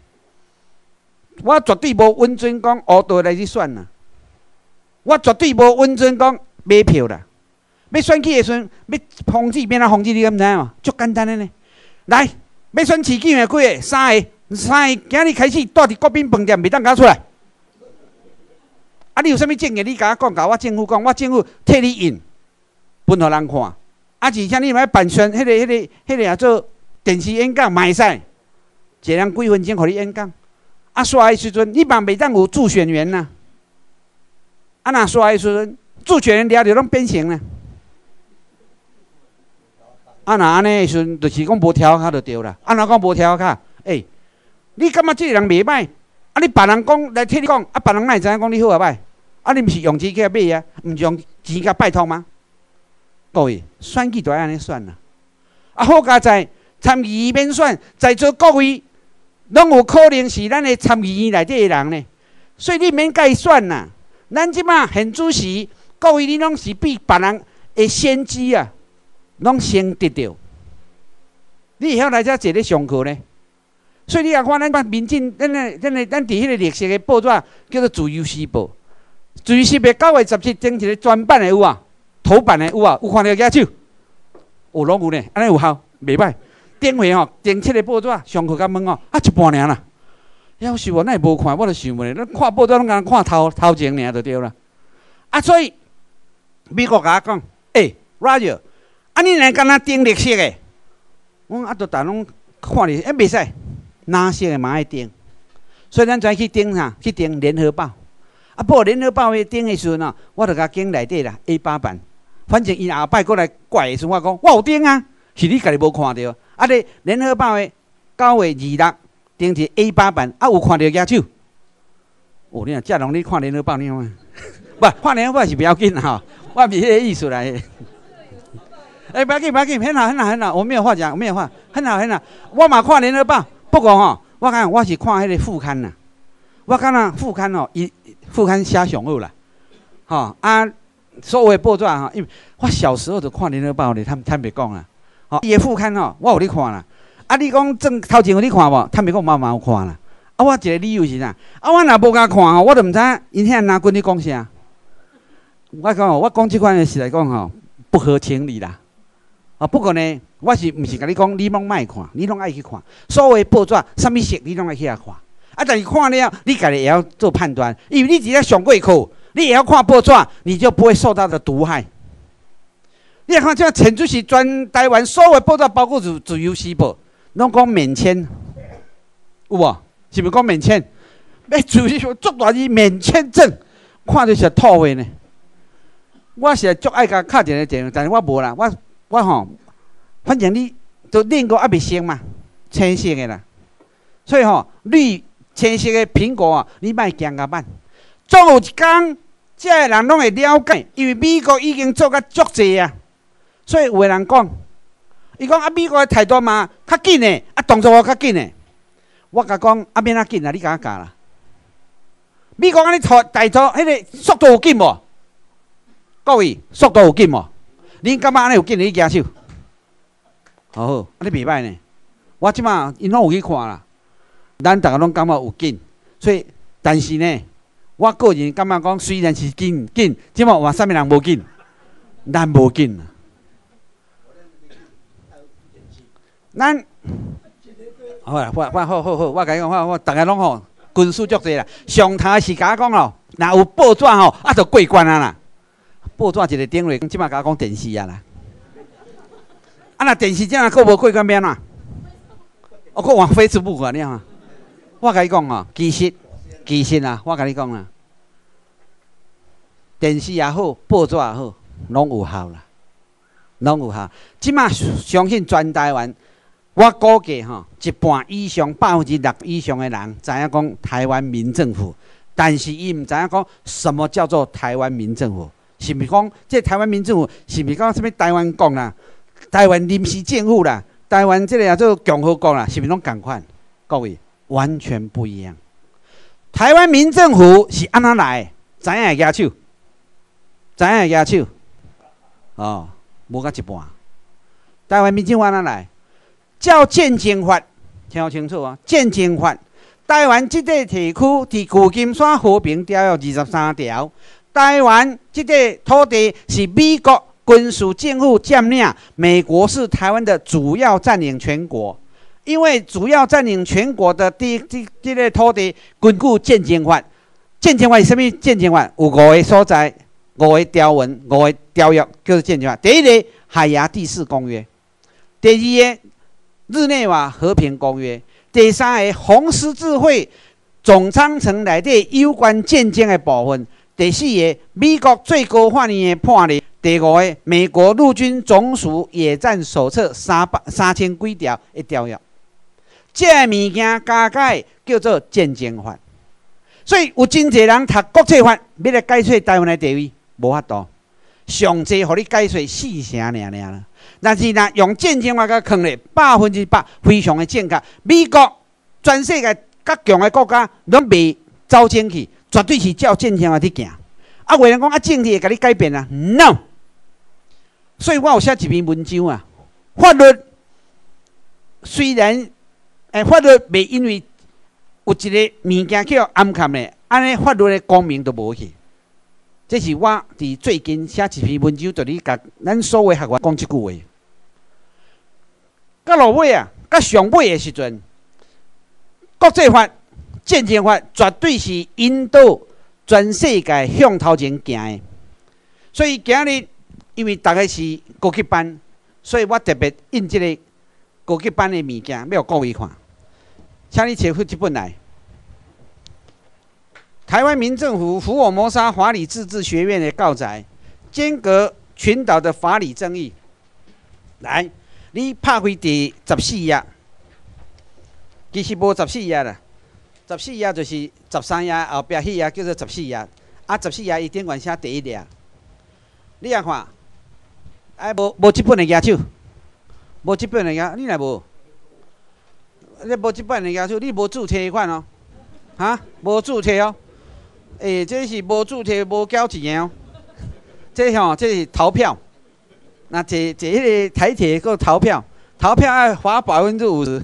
我绝对无允准讲乌道来去选啦，我绝对无允准讲买票啦。要选举的时阵，要防止变哪防止？你敢知影嘛？足简单的呢。来，要选市长的几个？三个，三个，今日开始住伫国宾饭店，袂当交出来。啊！你有啥物证据？你甲我讲，甲我政府讲，我政府替你印，分互人看。啊，而且你买办宣，迄、那个、迄、那个、迄个也做电视演讲，嘛会使，一人几分钟互你演讲。啊，刷的时阵，你嘛袂当有助选员呐。啊，若刷的时阵，助选员了就拢变形了。啊，若安尼的时阵，就是讲无条卡就对啦。啊，若讲无条卡，诶、欸，你感觉即个人袂歹？啊，你别人讲来替你讲，啊，别人哪会知影讲你好啊歹？啊，你毋是用钱去买啊，毋是用钱甲拜托吗？各位，选举就爱安尼选啦。啊，好佳在参议院免选，在座各位拢有可能是咱的参议院内底的人呢，所以你免甲伊选啦。咱即马现主席，各位你拢是比别人的先机啊，拢先得到。你会晓来遮坐咧上课呢？所以你也看咱民进，咱的咱的咱伫迄个绿色的报纸叫做《自由时报》。自由时报九月十七登一个专版的有啊，头版的有啊，有看到举手？有拢有呢，安尼有效，袂歹。顶回吼，订七个报纸，上课甲问哦，啊一半尔啦。夭寿我哪会无看？我就想问咧，咱看报纸拢敢看头头前尔就对啦。啊，所以美国甲我讲，诶、欸、，Roger， 啊你若敢若订绿色的，我啊都逐拢看哩，哎袂使，蓝色的嘛爱订。所以咱才去订啥？去订联合报。啊，不过联合报的顶的时阵哦，我就甲拣内底啦 A 八版，反正伊后摆过来怪的时阵，我讲我有顶啊，是你家己无看到。啊，咧联合报的九月二六顶一 A 八版，啊有看到举手？哦，你若遮容易看联合报，你看，不看联合报是不要紧哈，我唔是迄个意思来。哎、欸，不要紧，不要紧，很好，很好，很好，我没有话讲，我没有话，很好，很好。我嘛看联合报，不过吼，我讲我是看迄个副刊呐，我看啊副刊哦，伊。副刊写上好啦， 吼、哦、啊，所有的报纸吼，因为我小时候就看联合报咧，坦坦白讲啦，吼、哦，伊的副刊吼，我有咧看啦。啊，你讲正头前有咧看无？坦白讲，嘛嘛有看啦。啊，我一个理由是啥？啊，我若无甲看吼，我都毋知因遐拿棍咧讲啥。我讲哦，我讲即款的事来讲吼，不合情理啦。啊，不过呢，我是毋是甲你讲，你拢莫看，你拢爱去看。所有的报纸，啥物色你拢爱去遐看。啊，但是看了，你家己也要做判断，因为你只要上过课，你也要看报纸，你就不会受到的毒害。你看，这陈主席全台湾所有的报纸，包括自自由时报，拢讲免签，有无？是毋是讲免签？要自由时报足大字免签证，看就是吐血呢。我是足爱甲敲一个电话，但是我无啦，我我吼，反正你都练过还未成嘛，青色的啦，所以吼绿。青色的苹果啊，你莫惊甲慢，总有一天，这个人拢会了解，因为美国已经做甲足济啊。所以有个人讲，伊讲啊，美国的态度嘛较紧的，啊动作较紧的。我甲讲啊，免啊紧啊，你甲我教啦。美国安尼态态度，迄个速度有紧无？各位，速度有紧无？恁感觉安尼有紧？你举手。好好，安尼袂歹呢。我即马因拢有去看啦。咱大家拢感觉有紧，所以但是呢，我个人感觉讲，虽然是紧紧，即马话啥物人无紧，咱无紧啊。咱好啦，我我好好好，我甲你讲，我我大家拢吼，军事足济啦。上头是甲我讲咯，若有报纸吼，啊，就过关啊啦。报纸一个顶位，即马甲我讲电视啊啦。啊，若电视这样，佫无过关变哪？我佫换 Facebook 啊，你啊。我甲你讲哦，其实其实啊，我甲你讲啦，电视也好，报纸也好，拢有效啦，拢有效。即马相信全台湾，我估计吼，一半以上、百分之六以上的人知影讲台湾民政府，但是伊毋知影讲什么叫做台湾民政府，是毋是讲这台湾民政府是毋是讲什么台湾国啦、台湾临时政府啦、台湾这个叫做共和国啦，是毋是拢共款？各位。完全不一样。台湾民政府是安怎来？知影会举手？知影会举手？哦，无到一半。台湾民政府安怎来？照建经法，听清楚啊！建经法，台湾这个地区伫旧金山和平条约二十三条，台湾这个土地是美国军事政府占领，美国是台湾的主要占领权国。因为主要占领全国的第这这个土地，根据建经法，建经法是什么？建经法有五个所在，五个条文，五个条约叫做建经法。第一个海牙地势公约，第二个日内瓦和平公约，第三个红十字会总章程内底有关建经的部分，第四个美国最高法院的判例。第五个美国陆军总属野战手册三百三千几条的条约。这个物件加改叫做建经法，所以有真侪人读国际法，要来解释台湾的地位，无法度。上济互你解释四成尔尔啦。但是若用建经法甲藏咧，百分之百非常的正确。美国全世界较强的国家拢未走前去，绝对是照建经法去行。啊，有人讲啊，政治会甲你改变啊 ？No。所以我有写一篇文章啊，法律虽然。诶，法律袂因为有一个物件叫暗藏咧，安尼法律的光明都无去。这是我伫最近写一篇文章，就咧甲咱所有学员讲即句话。到落尾啊，到上尾的时阵，国际法、建经法绝对是引导全世界向头前行的。所以今日因为大概是高级班，所以我特别印即个高级班的物件，要各位看。请你摕出这本来。台湾民政府福尔摩沙法理自治学院的教材，间隔群岛的法理争议。来，你拍开第十四页，其实无十四页啦，十四页就是十三页后壁迄页叫做十四页，啊，十四页伊顶悬写第一页。你啊看，哎，无无这本的举手，无这本的举，你若无？你无即本的要求，你无注册款哦，哈，无注册哦。 诶、欸，这是无注册、无交钱哦。这吼、哦，这是逃票。那坐坐迄个台铁个逃票，逃票要罚百分之五十。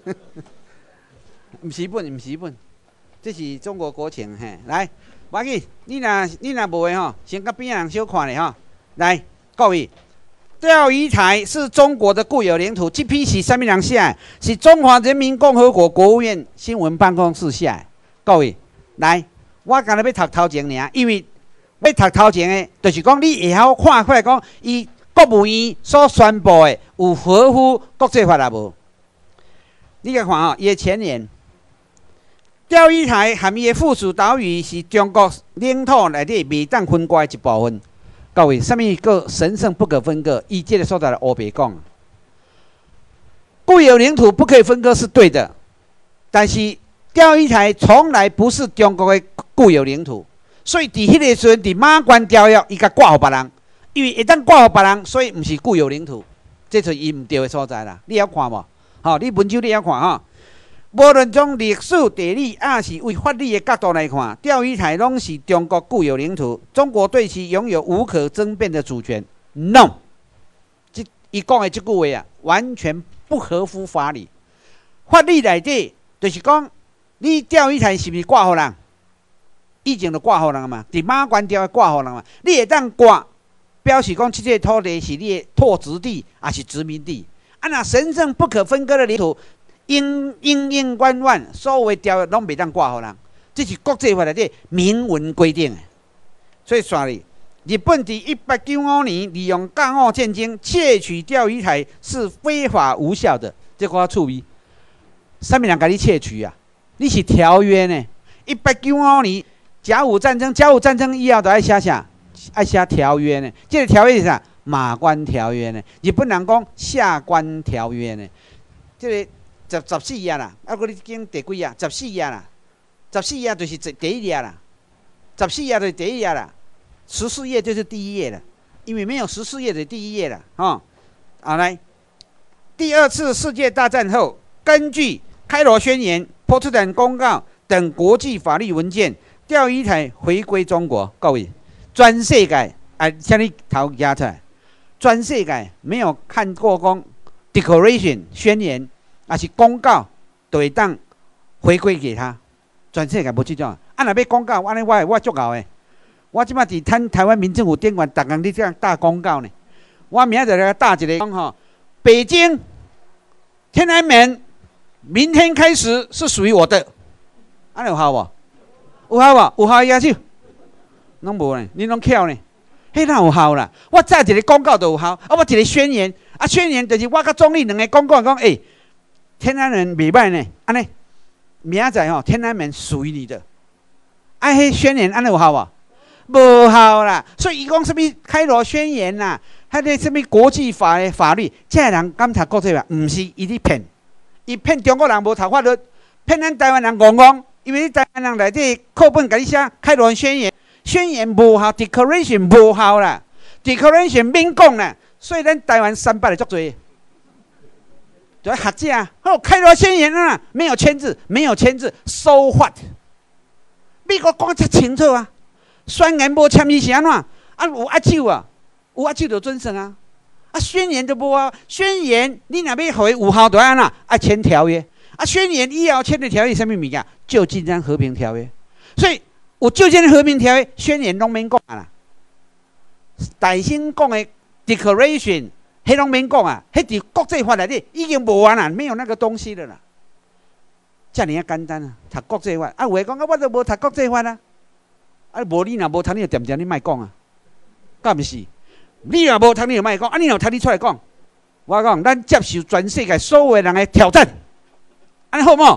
唔是本，唔是本，这是中国国情嘿。来，我去，你若你若无诶吼，先甲边人小看咧吼。来，各位，钓鱼台是中国的固有领土，这批是什么人写的？是中华人民共和国国务院新闻办公室写的。各位，来，我刚才要读头前尔，因为要读头前的，就是讲你会晓看出来讲，伊国务院所宣布的有合乎国际法啊无？你甲看吼，伊的前言。钓鱼台含伊的附属岛屿是中国领土内底未当分割的一部分。各位，什么个神圣不可分割？以这个所在的欧北讲，固有领土不可以分割是对的，但是钓鱼台从来不是中国的固有领土，所以伫迄个时阵，伫马关条约伊甲挂互别人，因为一旦挂互别人，所以毋是固有领土，这就是伊毋对的所在啦。你晓看无？吼，你文章你晓看吼。无论从历史、地理，还是为法律的角度来看，钓鱼台拢是中国固有领土，中国对其拥有无可争辩的主权。No， 这伊讲的这句话啊，完全不合乎法理。法律内底就是讲，你钓鱼台是毋是挂互人？以前就挂互人嘛，伫马关条挂互人嘛，你会当挂，表示讲这个土地是你的拓殖地，还是殖民地？啊，那神圣不可分割的领土。应应应万万，所有条约拢袂当挂互人，这是国际法内底明文规定的。所以说哩，日本伫一八九五年利用港澳战争窃取钓鱼台是非法无效的，这个我趣味。什么人甲你窃取啊？你是条约呢？一八九五年甲午战争，甲午战争以后就爱写啥？爱写条约呢？这个条约是啥？马关条约呢？日本人讲下关条约呢？这个。十十四页啦，啊，搁你经第几页？十四页啦，十四页就是第一页啦，十四页就是第一页啦，十四页就是第一页了，因为没有十四页的第一页了，哈、哦。好来，第二次世界大战后，根据开罗宣言、波茨坦公告等国际法律文件，钓鱼台回归中国。各位，全世界啊，像你头压出来，全世界没有看过讲 Declaration 宣言。也是公告，就会当回归给他，全世界无这种。啊，若要公告，安尼我我足够诶。我即摆伫台台湾民政府电管，逐工伫这样大公告呢。我明仔就来打一个讲吼，北京天安门明天开始是属于我的，安尼有效无？有效无？有效举手。拢无呢，你拢巧呢？迄哪有效啦？我早一个公告就有效，啊，我一个宣言，啊，宣言就是我甲总理两个公告讲，诶、欸。天安门袂歹呢，安尼明仔载吼，天安门属于你的，啊，迄宣言安尼有效无？无效啦。所以伊讲什么开罗宣言啦，迄个什么国际法的法律，这人敢读国际法？毋是，伊咧骗，伊骗中国人无读法律，骗咱台湾人戆戆。因为台湾人内底课本甲你写开罗宣言，宣言无效 ，Declaration 无效啦 ，Declaration 免讲啦，所以咱台湾三百的足多。就要学这啊！哦，开罗宣言啊，没有签字，没有签字 ，so what？ 美国讲得清楚啊，宣言无签字是安怎？啊，有握手啊，有握手就准绳啊。啊，宣言就无啊，宣言你若要互伊有效，就安怎？啊，签条约。啊，宣言以后签的条约什么物件？旧金山和平条约。所以有旧金山和平条约，宣言拢免讲啦。大兴讲的 declaration。迄拢免讲啊，迄伫国际法内底已经无啊啦，没有那个东西了啦。遮尔啊简单啊，读国际法啊，有诶讲啊，我都无读国际法啊。啊，无你若无读，你就点点你莫讲啊，敢毋是？你若无读，你就莫讲啊，你若读，你出来讲。我讲，咱接受全世界所有人诶挑战，安尼好无？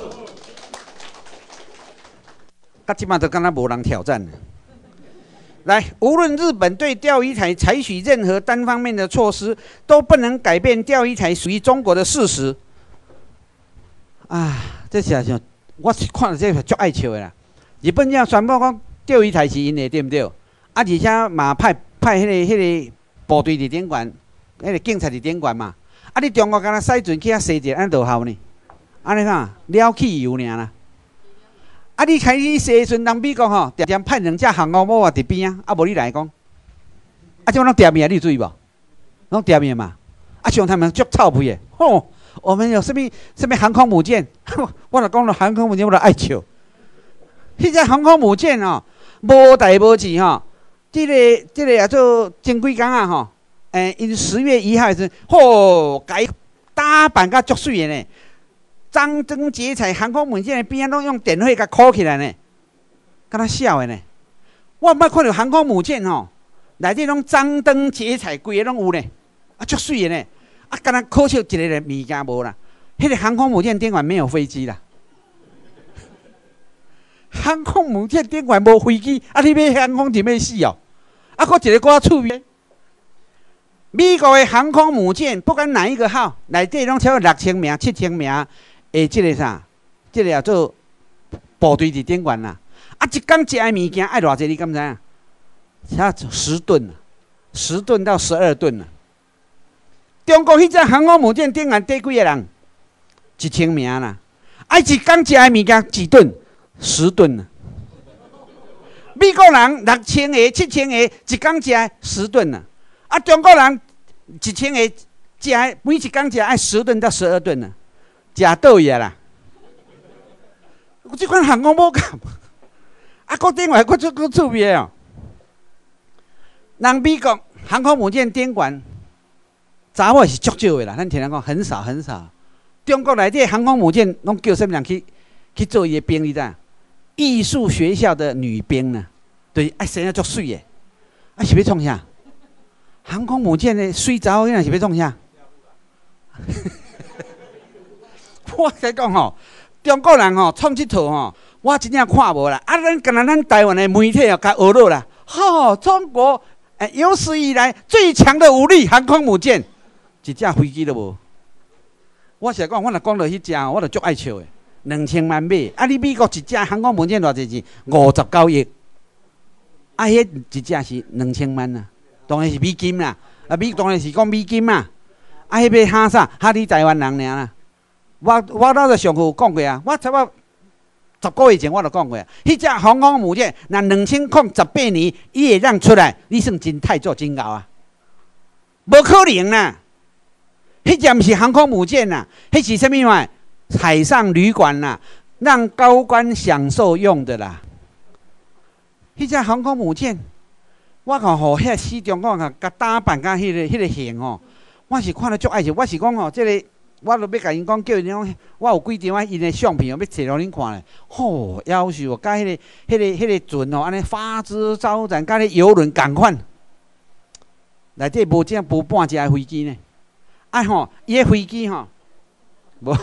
到即摆都敢若无人挑战。来，无论日本对钓鱼台采取任何单方面的措施，都不能改变钓鱼台属于中国的事实。啊，这是像我看到这个足爱笑的啦。日本要宣布讲钓鱼台是因的，对不对？啊，而且嘛派派迄、那个迄、那个部队伫顶管，迄、那个警察伫顶管嘛。啊，你中国敢若使船去遐踅者，安尼就效呢？安尼看了去油尔啦。 啊，你开始踅时阵，人美国吼，常常派两只航空母啊伫边啊，啊无你来讲，啊，种拢钓面，你有注意无？拢钓面嘛，啊，像他们足臭屁的，吼，我们有什么什么航空母舰，我若讲了航空母舰，我就爱笑。迄只航空母舰哦，无代无志吼，即、这个即、这个也做前几工啊吼，诶、欸，因十月一号时，吼，改打扮甲足水的呢。张灯结彩，航空母舰的边仔拢用电火甲烤起来呢，敢若笑的呢。我毋捌看到航空母舰吼，内底拢张灯结彩，规个拢有呢，啊，足水的呢。啊，敢若可惜一个物件无啦。迄、那个航空母舰顶管没有飞机啦。航空母舰顶管无飞机，啊，你买航空就要死哦。啊，搁一个搁趣味。美国的航空母舰，不管哪一个号，内底拢超过六千名、七千名。诶，即个啥？即个也做部队伫顶悬啦。啊，一工食诶物件爱偌济？你敢知影？差十吨，十吨到十二吨啦。中国迄只航空母舰顶悬底几个人？一千名啦。啊，一工食诶物件几吨？十吨啦。美国人六千个、七千个，一工食十吨啦。啊，中国人一千个食每一工食爱十吨到十二吨啦。食倒去啊啦！即款航空母舰，啊，搁顶外搁出搁趣味哦。人美国航空母舰顶悬，查某是足少的啦，咱听人讲很少很少。中国内底航空母舰拢叫什么人去去做伊的兵？你知影？艺术学校的女兵呢，对，爱生啊足水的，啊是要创啥？航空母舰的水查某囡仔是要创啥？我甲讲吼，中国人吼创即套吼，我真正看无啦。啊，咱敢若咱台湾的媒体哦，甲学落啦。吼、哦，中国诶有史以来最强的武力航空母舰，一架飞机都无。我是讲，我若讲到迄只，我就足爱笑的。两千万买，啊，你美国一架航空母舰偌济钱？五十九亿。啊，迄一架是两千万啊，当然是美金啦。啊，美当然是讲美金嘛。啊，迄要哈啥？哈你台湾人尔啦。我我老早上课讲过啊，我差不多十个月前我就讲过啊。迄只航空母舰，那两千零十八年伊会让出来，你算真太做真牛啊！无可能啦！迄只毋是航空母舰呐，迄是啥物玩？海上旅馆啦，让高官享受用的啦。迄只航空母舰，我讲吼，遐市中国甲甲打扮甲迄个迄个型吼，我是看了足爱笑。我是讲吼，即个。我都要甲因讲，叫因讲，我有几张啊因的相片，要摕互恁看咧。吼、哦，夭寿，甲迄个、迄个、迄个船哦，安尼花枝招展，甲迄游轮共款。内底无正无半只飞机呢。啊吼，伊个飞机吼，无，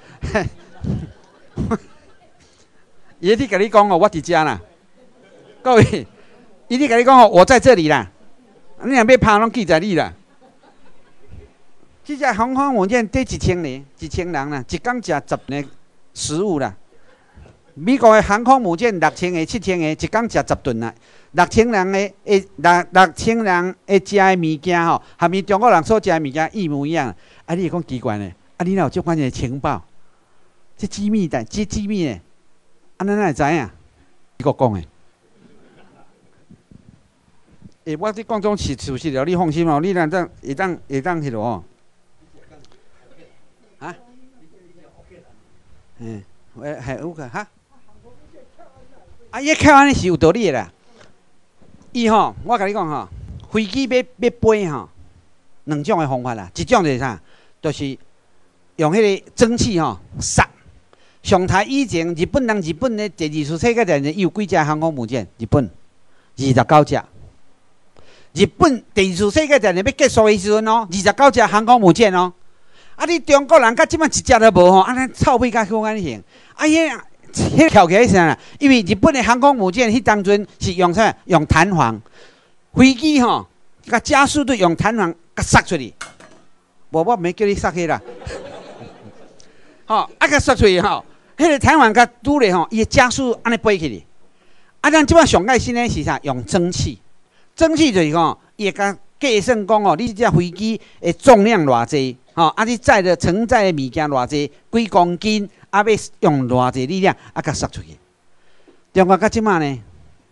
伊咧甲你讲哦，我伫遮啦。各位，伊咧甲你讲哦，我在这里啦。你若要拍，拢记在你啦。即只航空母舰得一千人，一千人啦，一工食十个食物啦。美国的航空母舰六千个、七千个，一工食十吨啦。六千人的诶，六六千人会食的物件吼，含伊中国人所食的物件一模一样。啊，你会讲奇怪呢？啊，你哪有这款的情报？这机密的，这机密的，啊，咱哪会知影？美国讲的。诶，我这讲种是事实了，你放心哦，你若当会当会当迄落哦。啊？嗯，诶，系有个哈。啊，伊开安尼是有道理的啦。伊吼，我甲你讲吼，飞机要要飞吼，两种的方法啦。一种就是啥，就是用迄个蒸汽吼杀。上台以前，日本人日本的第二次世界大战有几只航空母舰？日本二十九只。日本第二次世界大战要结束的时阵哦，二十九只航空母舰哦。啊！你中国人甲即摆一只都无吼，安尼臭屁甲好安尼型。啊，迄迄跳起来啥啦？因为日本的航空母舰迄当阵是用啥？用弹簧，飞机吼，甲加速度用弹簧甲杀出去。无我袂叫你杀去啦。吼，啊甲杀出去吼，迄个弹簧甲拄咧吼，伊加速安尼飞起去。啊，咱即摆上爱新的是啥？用蒸汽，蒸汽就是讲，伊会甲计算讲哦，你只飞机的重量偌济。吼、哦，啊！你载的承载的物件偌济，几公斤，啊，要用偌济力量，啊，甲杀出去。 中国到即马呢，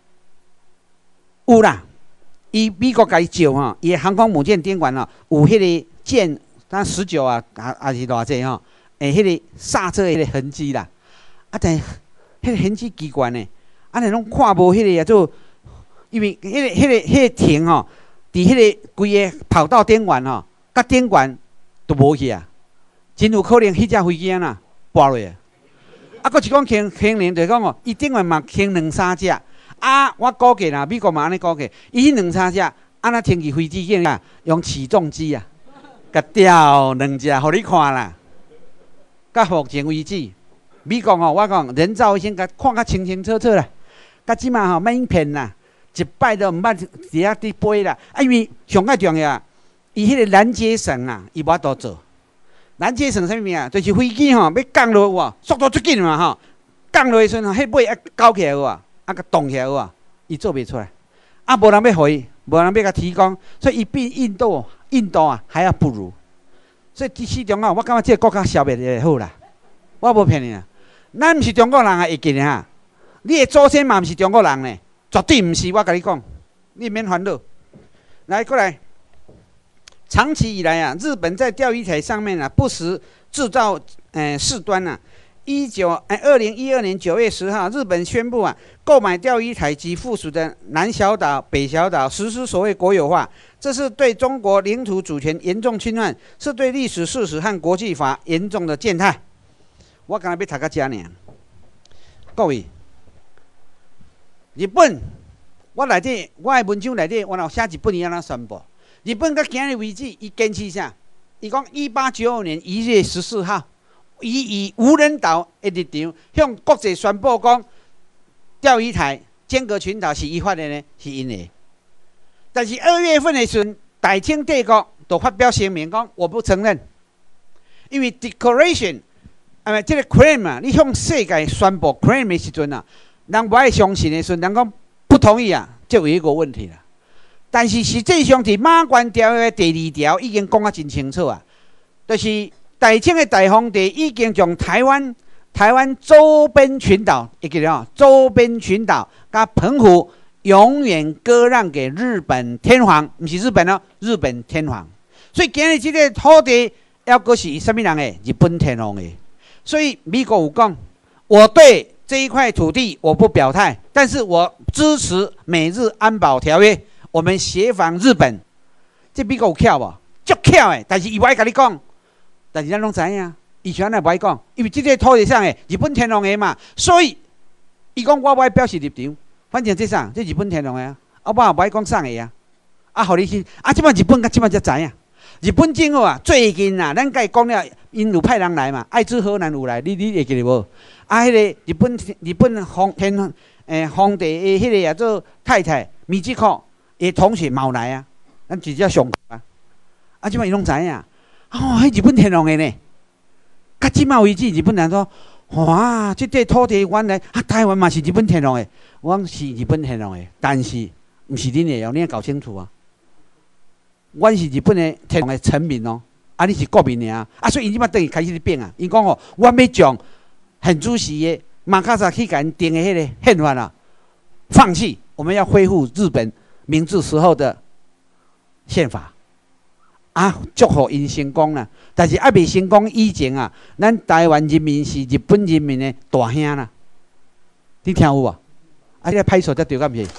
有啦。伊美国甲伊借吼，伊航空母舰顶悬吼，有迄个舰，咱十九啊，啊啊是偌济吼，诶，迄个刹车迄个痕迹啦。啊，但迄个痕迹奇怪呢，啊，你拢看无迄个啊，做，因为迄、那个、迄、那个、迄、那个艇吼，伫迄个规个跑道顶悬吼，甲顶悬都无去啊，真有可能迄只飞机啊呐跌落啊。啊，佫是讲轻轻能，就是讲哦，伊顶悬嘛轻两三只。啊，我估计啦，美国嘛安尼估计，伊迄两三只，安那天气飞机件啊，用起重机啊，甲吊两只，互你看啦。到目前为止，美国吼，我讲人造卫星甲看甲清清楚楚啦。到即马吼，免骗啦，一摆都毋捌伫遐伫飞啦。啊，因为上较重要，伊迄个拦截绳啊，伊无法度做。拦截绳啥物啊？就是飞机吼要降落哇，速度最紧嘛吼，降落的时阵吼，迄尾啊勾起来有啊。啊，甲动起来有啊，伊做袂出来，啊，无人要互伊，无人要甲提供，所以伊比印度、印度啊还要不如。所以伫市中啊，我感觉这个国家消灭会好啦。我无骗你啊，咱毋是中国人啊，会记哈。你的祖先嘛毋是中国人呢，绝对毋是。我甲你讲，你免烦恼。来，过来。长期以来啊，日本在钓鱼台上面啊，不时制造呃事端啊。一九哎，二零一二年九月十号，日本宣布啊，购买钓鱼台及附属的南小岛、北小岛，实施所谓国有化。这是对中国领土主权严重侵犯，是对历史事实和国际法严重的践踏。我刚才要读到这呢，各位，日本，我内底我的文章内底，我有写日本伊安怎宣布。日本到今日为止，伊坚持啥？伊讲一八九五年一月十四号。伊以无人岛的立场向国际宣布讲，钓鱼台、尖阁群岛是伊发的呢，是因的。但是二月份的时阵，大清帝国就发表声明讲，我不承认，因为 declaration 啊，这个 claim 啊，你向世界宣布 claim 的时阵啊，人不爱相信的时阵，人讲不同意啊，就有一个问题了。但是实际上，伫马关条约第二条已经讲啊真清楚啊，就是。大清的大皇帝已经将台湾、台湾周边群岛，会记得哦，周边群岛甲澎湖永远割让给日本天皇，不是日本哦，日本天皇。所以今日这个土地要阁是什么人的？日本天皇的。所以美国有讲，我对这一块土地我不表态，但是我支持美日安保条约，我们协防日本。这美国有巧无？足巧的，但是伊不爱甲你讲。但是咱拢知影，以前咱无爱讲，因为这个土地上的日本天皇的嘛，所以伊讲我不爱表示立场，反正这啥，这日本天皇的啊，啊我也不爱讲啥的啊，啊，互你去，啊，即摆日本甲即摆才知影，日本政府啊，最近啊，咱甲伊讲了，因有派人来嘛，爱知河南有来，你你会记得无？啊，迄、那个日本日本皇天诶皇帝的迄个也做太太米志克的同学嘛有来啊，咱直接上课啊，啊，即摆伊拢知影。哦，迄日本天皇的呢？到即马为止，日本人说：哇，这块土地原来啊，台湾嘛是日本天皇的。我讲是日本天皇的，但是毋是恁的哦，你要搞清楚啊。阮是日本的天皇的臣民哦，啊，你是国民尔啊，所以伊即马等于开始咧变啊。伊讲哦，我要将很主席的马卡萨去甲因定的迄个宪法啊放弃，我们要恢复日本明治时候的宪法。啊，祝福因成功啦！但是还未成功以前啊，咱台湾人民是日本人民的大兄啦。你听有无？啊，你来拍手才对，敢毋是？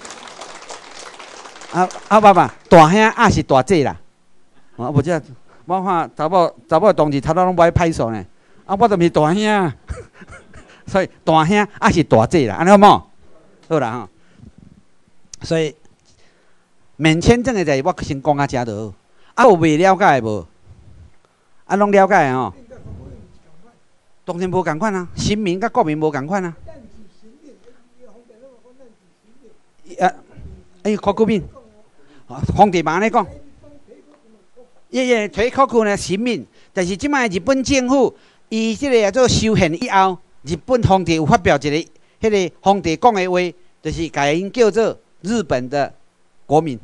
啊啊爸爸，大兄也是大姐啦。啊，无这，我看查某查某同志头头拢无爱拍手呢。啊，我都毋是大兄，所以大兄也是大姐啦。安尼好无？好啦吼。所以免签证的代志，我先讲啊，遮就好。啊，有未了解无？啊，拢了解吼。当然无共款啊，新民甲国民无共款啊。啊，哎，考古面，皇帝嘛安尼讲。伊伊推考古呢新民，但是即摆日本政府伊即个做修宪以后，日本皇帝有发表一个迄个皇帝讲的话，就是改因叫做日本的国民。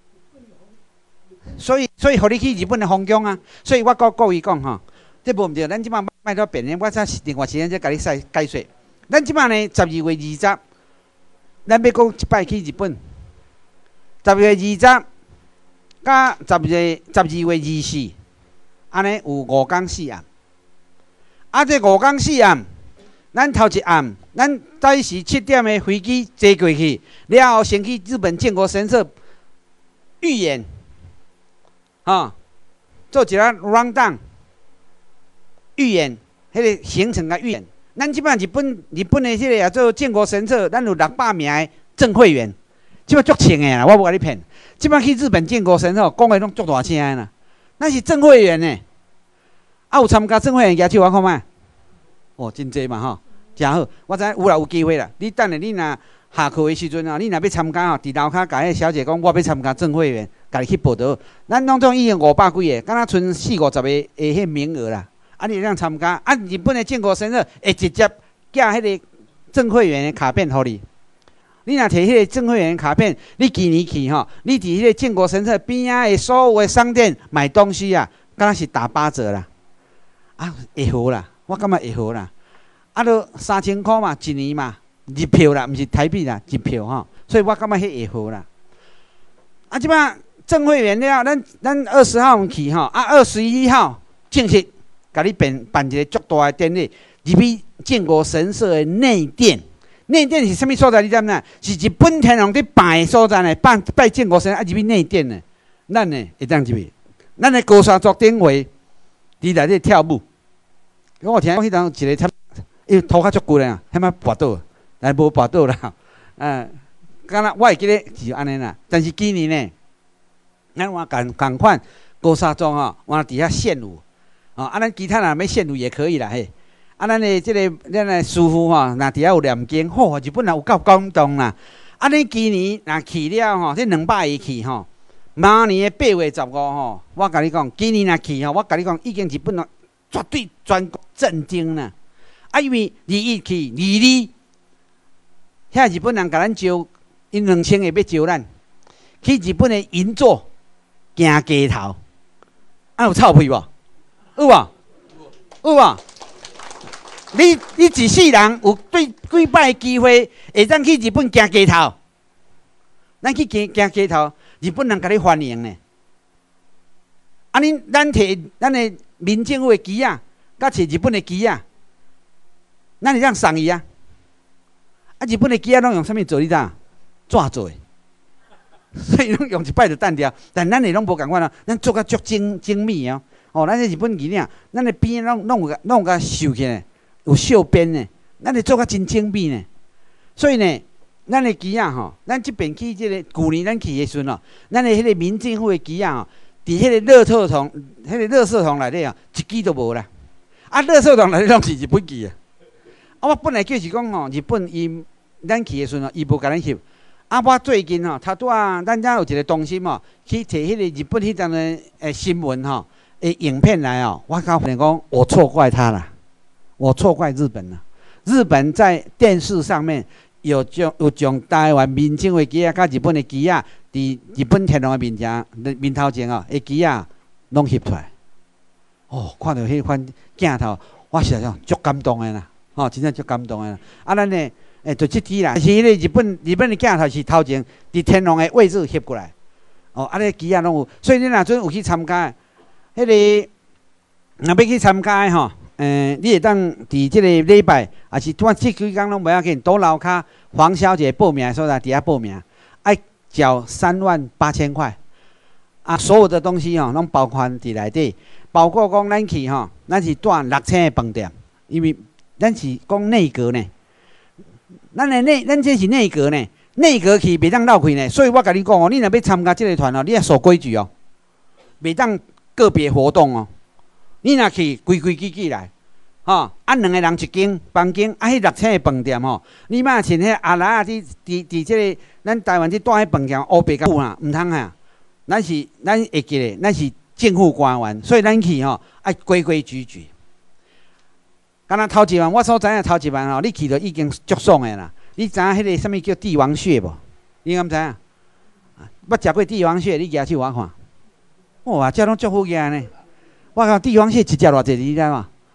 所以，所以，互你去日本的皇宫啊！所以我告各位讲吼，这无毋对，咱即摆卖多变呢，我再另外时间再甲你解解说。咱即摆呢，十二月二十，咱要讲一摆去日本。十月二十，甲十月十二月二四，安尼有五天四暗。啊，这五天四暗，咱头一暗，咱早时七点的飞机坐过去，了后先去日本建国神社预演，哈，做一个 round down 预演，迄个行程甲预演。咱即摆日本日本的迄个也做建国神社，咱有六百名的正会员，即摆足清的啦，我无甲你骗。即摆去日本建国神社，讲的拢足大声的啦，咱是正会员呢。啊，有参加正会员举手我看卖。哦，真济嘛吼，真好。我知有啦，有机会啦。你等下你若下课的时阵啊，你若要参加吼，伫楼骹甲迄小姐讲，我要参加正会员，家己去报道。咱拢总已经五百几个，敢若剩四五十个诶，迄名额啦。啊，你会当参加？啊，日本的建国神社会直接寄迄个正会员的卡片互你。你若摕迄个正会员的卡片，你今年去吼，你伫迄个建国神社边仔的所有的商店买东西啊，敢若是打八折啦。啊，会好啦。我感觉会好啦，啊，都三千块嘛，一年嘛，日票啦，毋是台币啦，日票吼，所以我感觉迄会好啦。啊，即摆正会员了，咱咱二十号去吼，啊，二十一号正式甲你办办一个足大的典礼，入去建国神社的内殿。内殿是啥物所在？你知影？是日本天皇伫拜的所在呢，拜拜建国神啊，入去内殿呢，咱呢会当入去，咱的高山族顶位伫内底跳舞。我听迄当一个差，伊头壳足骨咧，迄摆跋倒，但无跋倒啦。嗯，敢若我会记得是安尼啦。但是今年呢，咱换共共款高山庄吼，换伫遐献舞，哦，啊，咱其他人要献舞也可以啦嘿。啊，咱的即个咱的师傅吼，若伫遐有念经，吼，日本人有够感动啦。啊，你今年若去了吼，这两百个去吼，明年的八月十五吼，我甲你讲，今年若去吼，我甲你讲，已经日本人。绝对全国震惊啦！啊，因为二一去，二二，遐日本人甲咱招，因两千个要招咱去日本的银座行街头，啊有臭屁无？有无？有无？你你一世人有对几摆机会会当去日本行街头？咱去行行街头，日本人甲你欢迎呢。啊，恁咱摕咱的。民政府的机啊，甲摕日本的机啊，咱会当送伊啊。啊，日本的机啊，拢用啥物做？你知影？纸做的，所以拢用一摆就单掉。但咱的拢无共款啊，咱做甲足精精密哦。哦，咱的日本机啊，咱的边拢拢有拢有甲绣起来，有绣边呢。咱的做甲真精密呢。所以呢，咱的机啊吼，咱即边去即个旧年咱去的时阵哦，咱的迄个民政府的机啊吼。伫迄个垃圾桶，迄个垃圾桶内底啊，一支都无啦。啊，垃圾桶内底拢是日本机啊。啊，我本来就是讲吼，日本伊咱去的时阵哦，伊无甲咱翕。啊，我最近吼，头拄啊，咱遮有一个中心哦，去摕迄个日本迄阵的诶新闻吼，诶影片来哦，我刚发现讲，我错怪他了，我错怪日本了。日本在电视上面有将有将台湾民政的机啊，甲日本的机啊。伫日本天皇的面前、面头前哦，迄机啊，拢翕出来。哦，看到迄款镜头，我实在上足感动的啦，吼，真正足感动的啦。啊，咱呢，诶，就即支啦，是迄个日本日本的镜头是头前伫天皇的位置翕过来。哦，啊，迄机啊拢有，所以你若阵有去参加，迄个若要去参加的吼，诶，你会当伫即个礼拜，也是拄啊即几工拢袂要紧，倒楼骹黄小姐报名的所在伫遐报名，爱。缴三万八千块，啊，所有的东西吼，拢包括伫内底，包括讲咱去吼，咱是住六星的饭店，因为咱是讲内阁呢，咱的内，咱这是内阁呢，内阁去袂当绕开呢，所以我甲你讲哦，你若要参加这个团哦，你要守规矩哦，袂当个别活动哦，你若去规规矩矩来。吼，啊，两个人一间房间，啊，迄六星的饭店吼，你莫像迄阿拉啊，伫伫伫即个咱台湾伫住迄饭店，乌白甲久啦，毋通啊。咱是咱会记咧，咱是政府官员，所以咱去吼爱规规矩矩。敢若头一晚，我所知影头一晚吼，你去着已经足爽的啦。你知影迄个啥物叫帝王蟹无？你敢知影？捌食过帝王蟹？你举手我看。哇，这拢足好食呢。我讲帝王蟹一只偌济，你知无？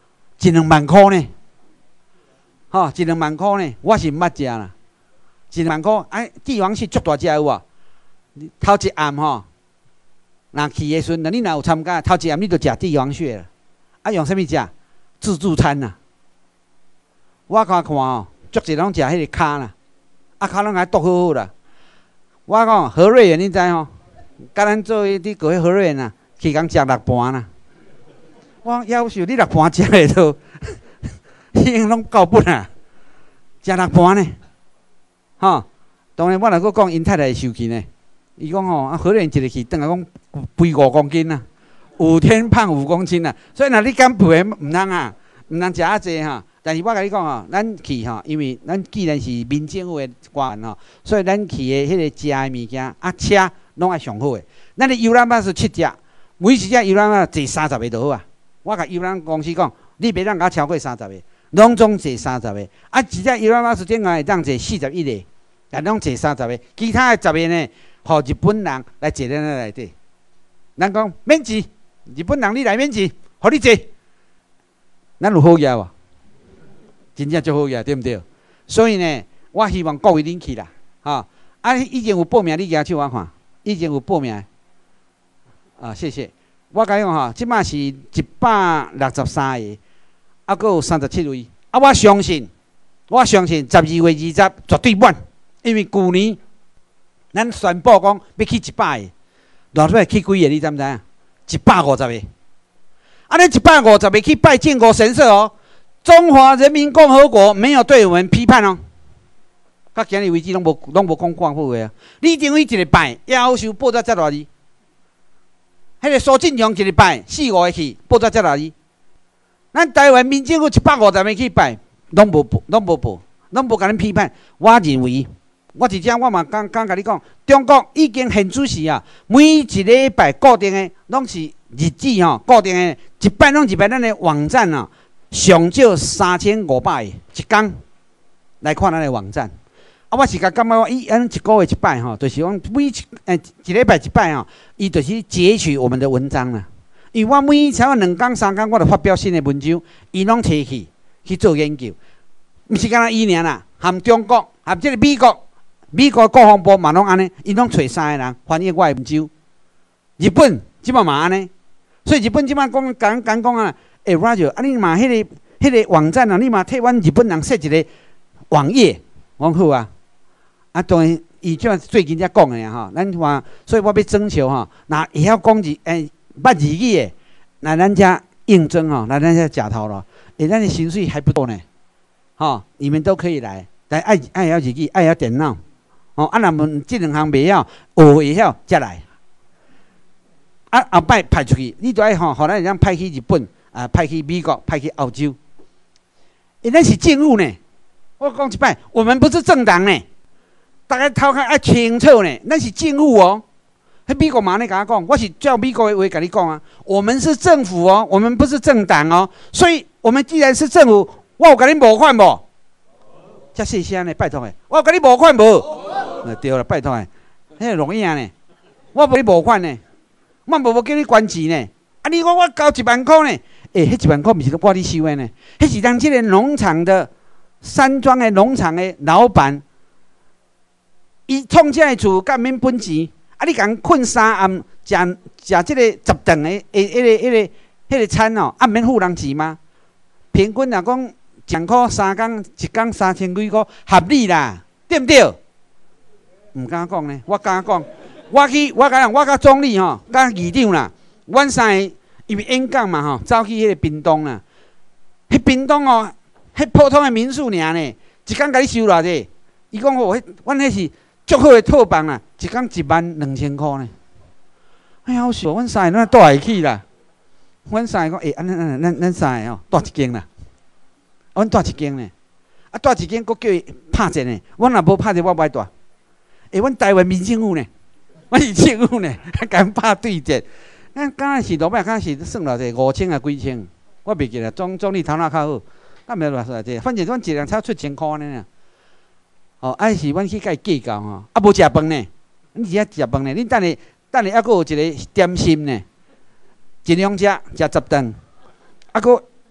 一两万块呢，吼、哦，一两万块呢，我是毋捌食啦，一两万块，哎，帝王蟹足大只有啊，头一暗吼，若去的时阵，若你若有参加，头一暗你就食帝王蟹啦，啊，用啥物食？自助餐呐、啊。我看看哦，足侪拢食迄个骹啦，啊骹拢还剁好好啦。我讲何瑞元，你知吼？甲咱做迄啲个何瑞元啊，去共食六盘啦。我夭寿，你六盘食会到，已经拢够本啊，食六盘呢。吼，当然我若阁讲因太太会生气呢。伊讲吼，啊何瑞元一日去，等下讲肥五公斤啊，五天胖五公斤啊。所以若你减肥，毋通啊，毋通食啊济哈。但是我甲你讲吼，咱去吼，因为咱既然是民政府的官员吼，所以咱去的迄个食的物件啊，车拢爱上好的。咱的游览巴士七只，每一只游览巴士坐三十个就好啊。我甲游览公司讲，你袂当甲超过三十个，拢总坐三十个。啊，一只游览巴士顶下会当坐四十一个，但拢坐三十个，其他的十个呢，互日本人来坐咱个内底。咱讲免钱，日本人你来免钱，互你坐，咱有好嘢无？真正足好个，对毋对？所以呢，我希望各位恁去啦，吼、啊，以前有报名，你举手我看，以前有报名，啊，谢谢。我甲你讲吼，即摆是一百六十三个，啊，阁有三十七位，啊，我相信，我相信十二月二十绝对满，因为旧年咱宣布讲要去一百个，偌尾去几个？你知毋知影？一百五十个，啊，你一百五十个去拜建国神社哦。中华人民共和国没有对我们批判哦，到今日为止拢无拢无讲官府话啊。李登辉一日拜，夭寿报纸才偌字，迄个苏振荣一日拜，四五个去，报纸才偌字。咱台湾民政府一百五十个去拜，拢无拢无报，拢无甲恁批判。我认为，我真正我嘛刚刚甲你讲，中国已经现主时啊，每一礼拜固定的拢是日子吼，固定的一摆拢一摆咱的网站啊。上少三千五百个一天来看咱的网站，啊，我是甲感觉伊按一个月一摆吼，就是讲每一诶一礼拜一摆吼，伊就是截取我们的文章啦。因为我每超过两天三天，我就发表新的文章，伊拢摕去去做研究，毋是干那伊尔啦，含中国含即个美国，美国国防部嘛拢安尼，伊拢找三个人翻译我的文章。日本即摆嘛安尼，所以日本即摆讲讲讲讲啊。哎，我就啊，你嘛，迄个、迄个网站啊，你嘛替阮日本人设一个网页，我讲好啊。啊，当然，伊即最近才讲的吼，咱话，所以我要征求吼，那会晓讲日诶捌日语的，那咱遮应征吼，那咱遮食头咯。诶，咱的薪水还不错呢，吼，你们都可以来，但爱爱晓日语，爱晓电脑，哦，啊，若问即两项袂晓，学会晓才来。啊，后摆派出去，你都爱吼，互咱会当派去日本。啊，派去美国，派去澳洲，欸，咱是政府呢。我讲一摆，我们不是政党呢。大家头壳要清楚呢，咱是政府哦。迄美国嘛安尼甲我讲，我是照美国的话甲你讲啊。我们是政府哦，我们不是政党哦。所以，我们既然是政府，我有甲你无款无？遮细声呢，拜托诶，我有甲你无款无？呃，对了，拜托诶，迄个容易啊呢，我无你无款呢，我无无叫你关钱呢。啊，你讲我交一万块呢？诶、欸，迄一万块毋是我你收的呢，迄是咱即个农场的山庄的农场的老板，伊创这个厝甲免本钱，啊，你共困三暗，食食即个十顿的诶，迄个迄个迄个餐哦，啊，免付人钱吗？平均若讲一块三工，一工三千几块，合理啦，对毋对？毋敢讲呢，我敢讲，我去我甲人，我甲总理吼，甲议长啦，阮三个。因为演讲嘛吼，走去迄个屏东啦，迄屏东哦，迄普通的民宿尔呢，一工甲你收偌济？伊讲哦，迄阮迄是足好的套房啦，一工一万两千箍呢。哎呀，好笑，阮三个哪住会起啦？阮三个讲，诶、欸，安尼安尼，咱咱三个哦，住一间啦。阮住一间呢，啊，住一间，佫叫伊拍者呢。阮若无拍者，我袂住。诶、欸，阮台湾民政府呢，阮是政府呢，甲阮拍对折。咱敢若是落摆，敢是算偌济五千啊几千，我袂记啦。总总理头脑较好，咱袂偌偌济，反正阮一人才出千箍呢。哦，啊是阮去甲伊计较吼，啊无食饭呢，你只食饭呢？恁等下等下还佫有一个点心呢，一两只食十顿，啊佫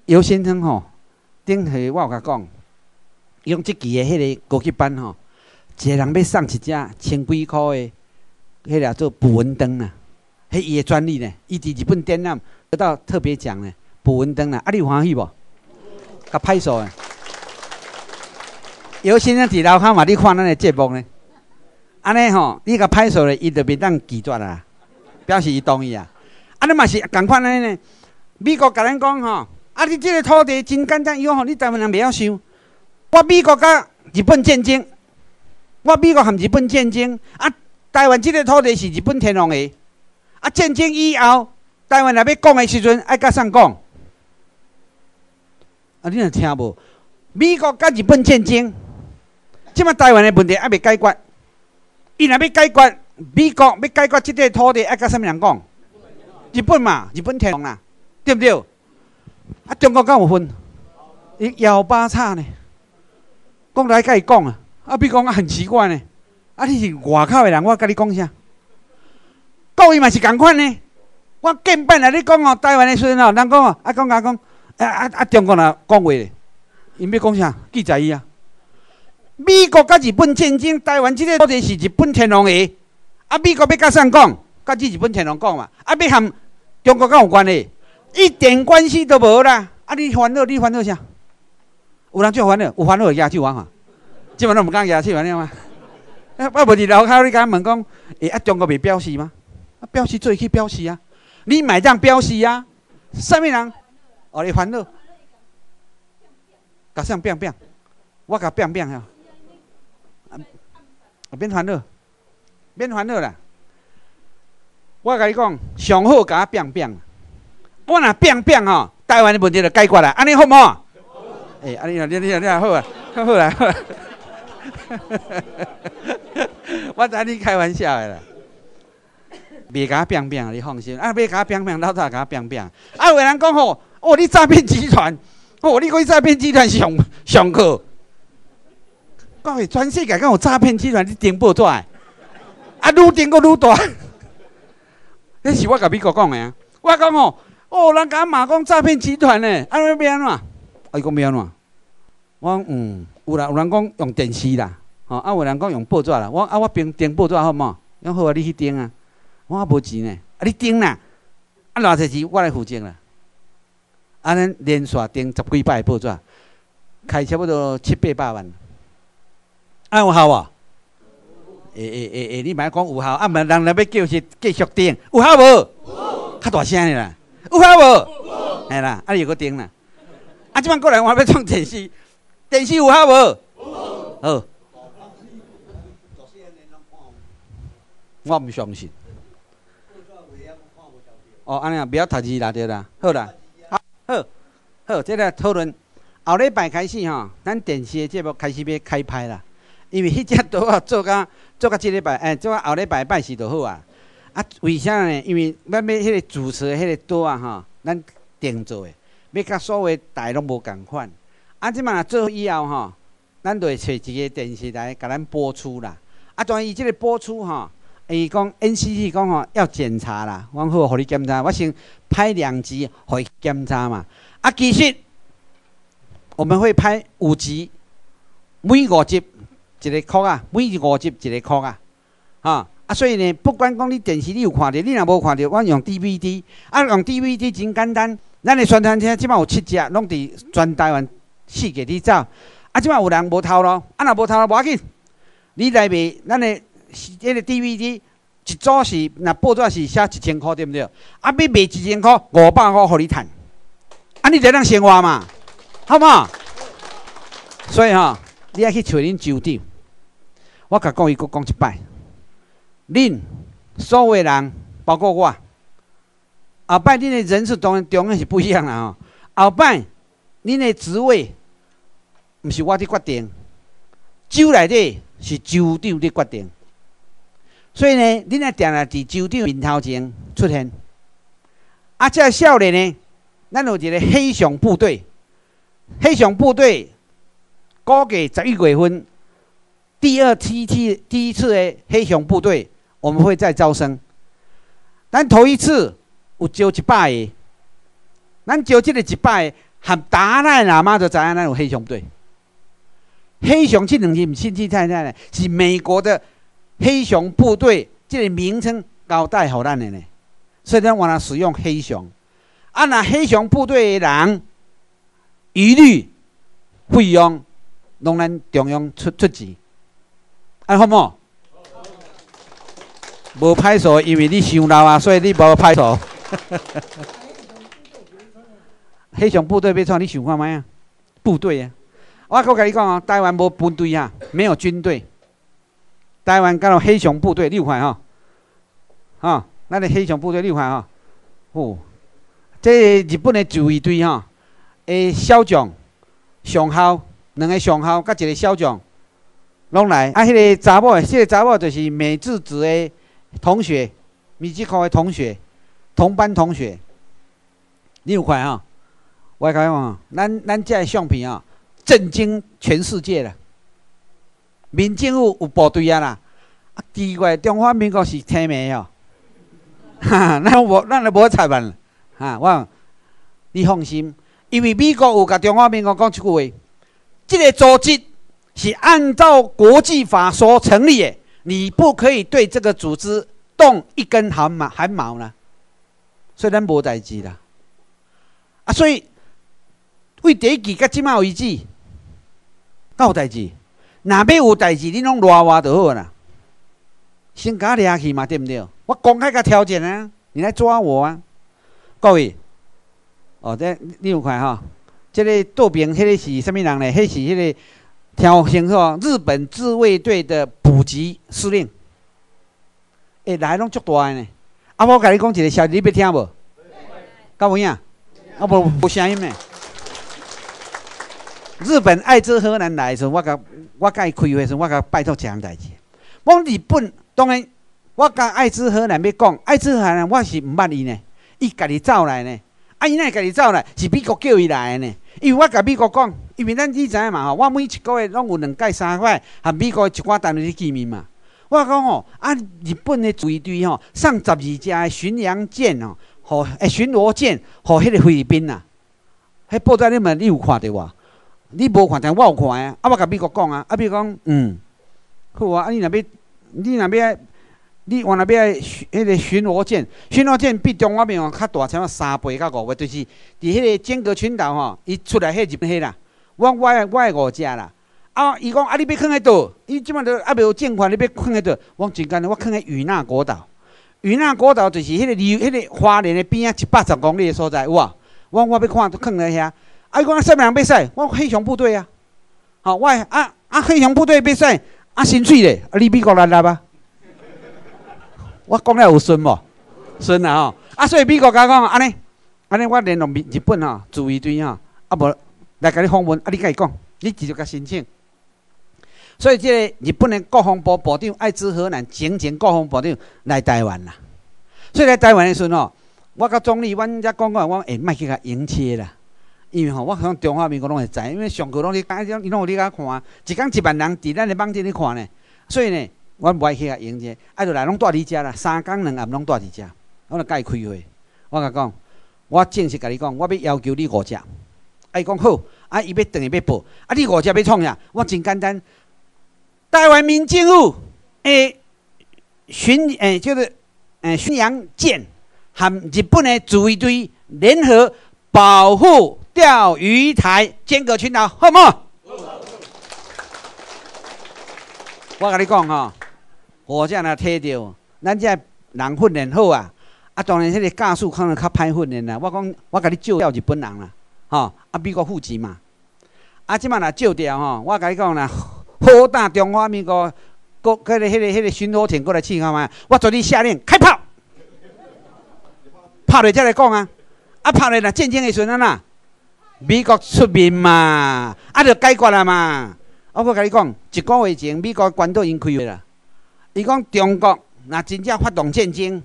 姚先生吼，顶回我有甲讲，用即期的迄个高级班吼，一个人要送一只千几箍的，迄个做捕蚊灯啦，迄伊的专利呢，伊伫日本展览得到特别奖呢，捕蚊灯啦，啊，你有欢喜无？甲拍手诶！姚先生伫楼骹嘛，你看咱的节目呢，安尼吼，你甲拍手咧，伊就袂当拒绝啦，表示伊同意啊。安尼嘛是共款安尼呢。美国甲咱讲吼，啊，你即个土地真简单，以后吼你台湾人袂晓收。我美国甲日本战争，我美国含日本战争，啊，台湾即个土地是日本天皇的，啊，战争以后，台湾若要讲的时阵，爱甲谁讲？啊，你若听无？美国甲日本战争。即摆台湾的问题还未解决，伊若要解决，美国要解决即块土地，爱甲啥物人讲？日本嘛，日本天皇啦，对不对？啊，中国敢有分？伊摇八叉呢？讲来甲伊讲啊，啊，比讲啊很奇怪呢。啊，你是外口的人，我甲你讲啥？国语嘛是共款呢。我见摆来你讲哦，台湾的时阵哦，人讲哦，啊讲啊讲，啊啊啊，中国若讲话咧，因要讲啥？记在伊啊。美国甲日本战争，台湾即个土地是日本天皇的，啊，美国要甲谁讲？甲日本天皇讲嘛，啊，要含中国敢有关系？一点关系都无啦！啊，你烦恼，你烦恼啥？有人最烦恼，有烦恼就举手啊！哈，即摆都毋敢举手安尼嘛？啊，啊无伫楼骹你甲问讲，诶，啊，中国袂表示吗？啊，表示做去表示啊！你买当表示啊？啥物人？哦，你烦恼，甲啥变变？我甲变变啊！免烦恼，免烦恼啦！我甲你讲，上好甲我变变。我若变变吼，台湾的问题就解决啦，安尼好唔好？诶，安尼你你你好啊，好啦好啦。我知你开玩笑的啦，袂甲我变变，你放心。啊，袂甲我变变，老早甲我变变。啊，有人讲吼，哦，你诈骗集团，哦，你讲诈骗集团上上课。各位，全世界敢有诈骗集团？你订报纸的？啊，愈订阁愈大。迄是我甲美国讲的啊。我讲哦，哦，人甲骂讲诈骗集团呢，安尼要安怎？啊，伊讲要安怎？我讲嗯，有啦，有人讲用电视啦，吼、哦，啊，有人讲用报纸啦。我啊，我订订报纸好唔好？讲好啊，你去订啊。我啊无钱呢，啊，你订啦，啊，偌济钱我来负责啦。啊，咱连续订十几摆报纸，开差不多七八百万。啊，有效无？诶诶诶诶，你莫讲有效，啊，毋然人来要叫是继续订，有效无？有。较大声的啦，有效无？有。嘿啦，啊，你又搁订啦。啊，即摆过来我要创电视，电视有效无？有。好。我毋相信。哦，安尼啊，不要读字啦，对啦，好啦，好，好，好，即个讨论后礼拜开始吼，咱电视的节目开始要开拍啦。因为迄只图啊，做甲做甲即礼拜，哎，做甲后礼拜拜四就好啊。啊，为啥呢？因为咱要迄个主持的迄个图啊，吼，咱定做的，要甲所有台拢无共款。啊，即满做以后吼，咱就会找一个电视台甲咱播出啦。啊，当然伊即个播出吼，伊讲 N C C 讲吼要检查啦，我好，互你检查，我先拍两集，互伊检查嘛。啊，其实我们会拍五集，每五集。一个箍啊，每五集一个箍啊，哈啊，所以呢，不管讲你电视你有看到，你若无看到，我用 D V D， 啊，用 D V D 真简单。咱的宣传车即摆有七只，拢伫全台湾四界里走。啊，即摆有人无偷咯，啊，若无偷咯，无要紧。你来卖咱的迄个 D V D， 一组是若报纸是写一千箍，对不对？啊，要卖一千箍，五百箍互你趁。啊，你就当生活嘛，好唔好？所以吼，你爱去找恁州长。我甲讲伊，阁讲一摆，恁所有人，包括我，后摆恁的人数当然中央是不一样啦吼。后摆恁的职位，毋是我伫决定，州内底是州长伫决定。所以呢，恁爱定定伫州长面头前出现。啊，这个少年呢，咱有一个黑熊部队，黑熊部队估计十一月份。第二梯梯第一次的黑熊部队，我们会再招生。咱头一次有招一百个，咱招这个一百个， 和达赖喇嘛就知影咱有黑熊部队。黑熊这两字唔是太太呢，是美国的黑熊部队这个名称交代给咱的呢，所以咱往那使用黑熊。啊，那黑熊部队的人，一律费用拢咱中央出出钱，安好冇？无歹数，因为你想老啊，所以你无歹数。黑熊部队要创，你想看卖啊？部队啊！我搁甲你讲哦，台湾无部队啊，没有军队。台湾敢有黑熊部队，你有看吼？吼，咱的黑熊部队你有看吼？哦，这日本的自卫队吼，诶，少将、上校，两个上校甲一个少将，拢来。啊，迄个查某，迄个查某就是美智子的同学，美智科的同学，同班同学。你有看吼？我甲你讲，咱咱这相片啊，震惊全世界了。民政府有部队啊啦，啊，奇怪，中华民国是天美哦，哈，咱无，咱就无裁判哈。我，你放心，因为美国有甲中华民国讲一句话，这个组织是按照国际法所成立的，你不可以对这个组织动一根汗毛汗毛啦，所以咱无代志啦。啊，所以。为第一季到即马为止，敢有代志？若要有代志，你拢赖我就好啦。先甲掠去嘛，对不对？我公开甲条件啊，你来抓我啊！各位，哦，这你有看吼？这个渡边，迄个是啥物人呢？迄是迄个条形说日本自卫队的补给司令。诶、欸，来拢足大的呢。啊，我甲你讲一个消息，你要听无？敢有影？啊，无无声音呢。日本爱知河南来的时候，我甲我甲伊开会的时候，我甲拜托一项代志。我日本当然，我甲爱知河南要讲，爱知河南我是毋捌伊呢，伊家己走来呢。啊，伊哪家己走来？是美国叫伊来的呢。因为我甲美国讲，因为咱你知影嘛吼，我每一个月拢有两届三届，和美国一寡单位去见面嘛。我讲吼，啊，日本的自卫队吼，送十二架巡洋舰吼，互诶巡逻舰，互迄个菲律宾呐。迄报纸你们你有看到无？你无看，但我有看啊！啊，我甲美国讲啊，啊，美国讲，嗯，好啊，啊，你若要，你若要，你往那边迄个巡逻舰，巡逻舰比中华民国较大，差不多三倍到五倍，就是伫迄个尖阁群岛吼，伊出来迄日本迄啦，我我我五只啦。啊，伊讲啊，你要囥喺倒？伊即摆都还袂有建款，你要囥喺倒？我真干，我囥喺与那国岛。与那国岛就是迄个离迄个花莲的边啊，一百十公里的所在，有啊。我我要看，都囥在遐。啊！伊讲啥物人要使？我黑熊部队啊！好、哦，我啊啊黑熊部队要使啊，薪水咧？啊，你美国来来吧？我讲了有顺无？顺啊！吼！啊，所以美国甲我讲安尼，安尼我联络日本吼自卫队吼，啊无来甲你访问，啊你甲伊讲，你直接甲申请。所以这个日本的国防部部长爱知河南前前国防部长来台湾啦。所以来台湾的时阵吼，我甲总理阮才讲讲，我诶莫去甲迎接啦。因为吼，我讲中华民国拢会知，因为上课拢咧讲，伊拢有咧甲看，一工一万人伫咱的网顶咧看呢。所以呢，我无爱去甲迎接，啊，就来拢住伫遮啦，三工两暗拢住伫遮，我就甲伊开会。我甲讲，我正式甲你讲，我要要求你五只。啊，伊讲好，啊，伊要等下要报，啊，你五只要创啥？我真简单，台湾民政府诶巡诶就是诶巡洋舰和日本的自卫队联合保护。钓鱼台、尖阁群岛，好唔好？我甲你讲吼，火箭若摕着，咱这人训练好啊，啊当然迄个驾驶可能较歹训练啦。我讲，我甲你照调日本人啦，吼，啊美国负责嘛，啊即摆若照调吼，我甲你讲啦，好大中华民国国迄个迄个迄个巡逻艇过来试看嘛，我做你下令开炮，炮落才来讲啊，啊炮落若战争的时阵呐。美国出面嘛，啊，就解决啦嘛。我阁甲你讲，一个月前，美国关岛已经开会啦。伊讲中国若真正发动战争，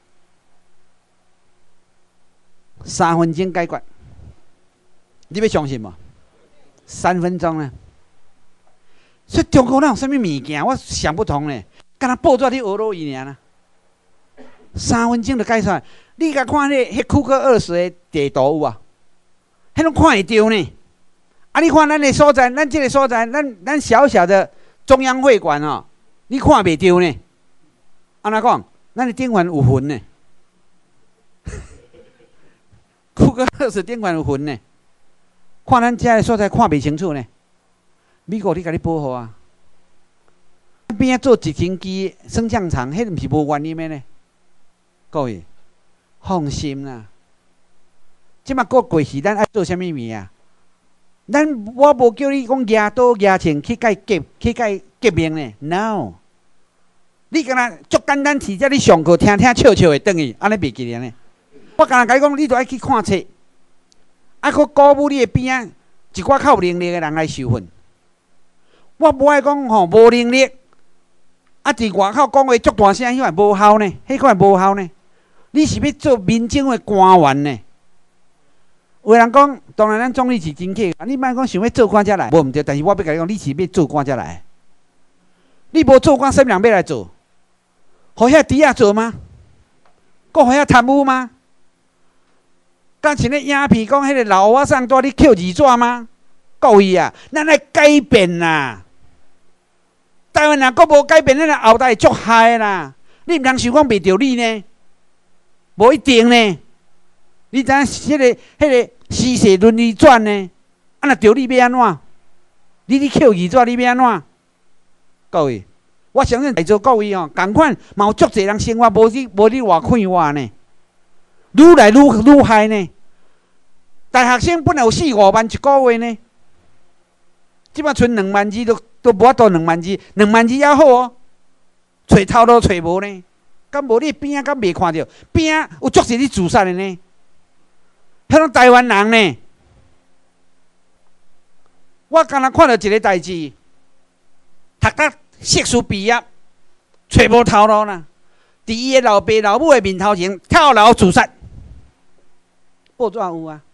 三分钟解决。你要相信无？三分钟呢？所以中国哪有啥物物件？我想不通呢。敢若报纸咧讹落伊尔啦。三分钟就解决。你甲看迄迄库克二十的地图有啊？ 迄拢看会到呢。啊，你看咱的所在，咱这个所在，咱咱小小的中央会馆哦，你看袂到呢。安怎讲？咱的顶环有云呢，库克勒斯顶环有云呢。看咱遮的所在看袂清楚呢。美国你甲你保护啊，边仔做直升机升降场，迄毋是无原因的呢。各位，放心啦。即马过过去，咱爱做啥物物啊？咱我无叫你讲牙刀牙钱去甲革去甲革命呢 ，no。你敢若足简单，直接你上课听听笑笑会转去，安尼袂记咧呢。我敢若甲你讲，你著爱去看册，爱去鼓舞你的边仔一寡较有能力的人来受训。我无爱讲吼无能力，啊伫外口讲话足大声，迄款无效呢，迄款无效呢。你是要做民政的官员呢？有人讲，当然咱总理是真客，你莫讲想要做官才来，无毋对。但是我要甲你讲，你是要做官才来。你无做官，什么人要来做？互遐猪仔做吗？搁互遐贪污吗？敢像咧影片讲，迄个老和尚带你捡二纸吗？各位啊，咱来改变啦！台湾人搁无改变，咱个后代会足害啦！你毋通想讲袂着你呢？无一定呢。你知影迄个、迄个时势轮流转呢？啊，若着你要安怎？你你捡二纸，你要安怎？各位，我相信在座各位哦，共款嘛有足侪人生活无你无你偌快活呢，愈来愈愈害呢。大学生本来有四五万一个月呢，即摆剩两万字都都无法度两万字，两万字也好哦，找头路找无呢。敢无你边仔敢袂看到？边仔有足侪咧自杀的呢，迄种台湾人呢。我刚才看到一个代志，读到硕士毕业，找无头路啦，伫伊的老爸老母的面头前跳楼自杀。报纸有啊，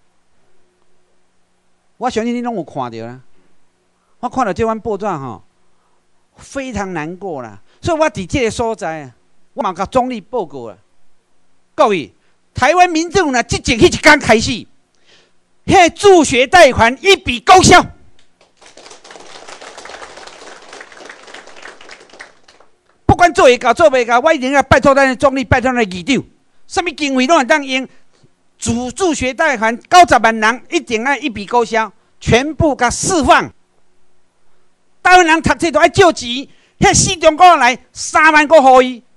我相信你拢有看到啦。我看到这款报纸吼，非常难过啦。所以我伫这个所在啊，我嘛甲总理报告了。各位，台湾民政府呢，即前迄一天开始，迄助学贷款一笔勾销。不管做会到做袂到，我一定要拜托咱的总理，拜托咱的议长，什么经费拢会当用。助助学贷款九十万人一定要一笔勾销，全部甲释放。台湾人读册都爱借钱，迄四中国来三万个互伊。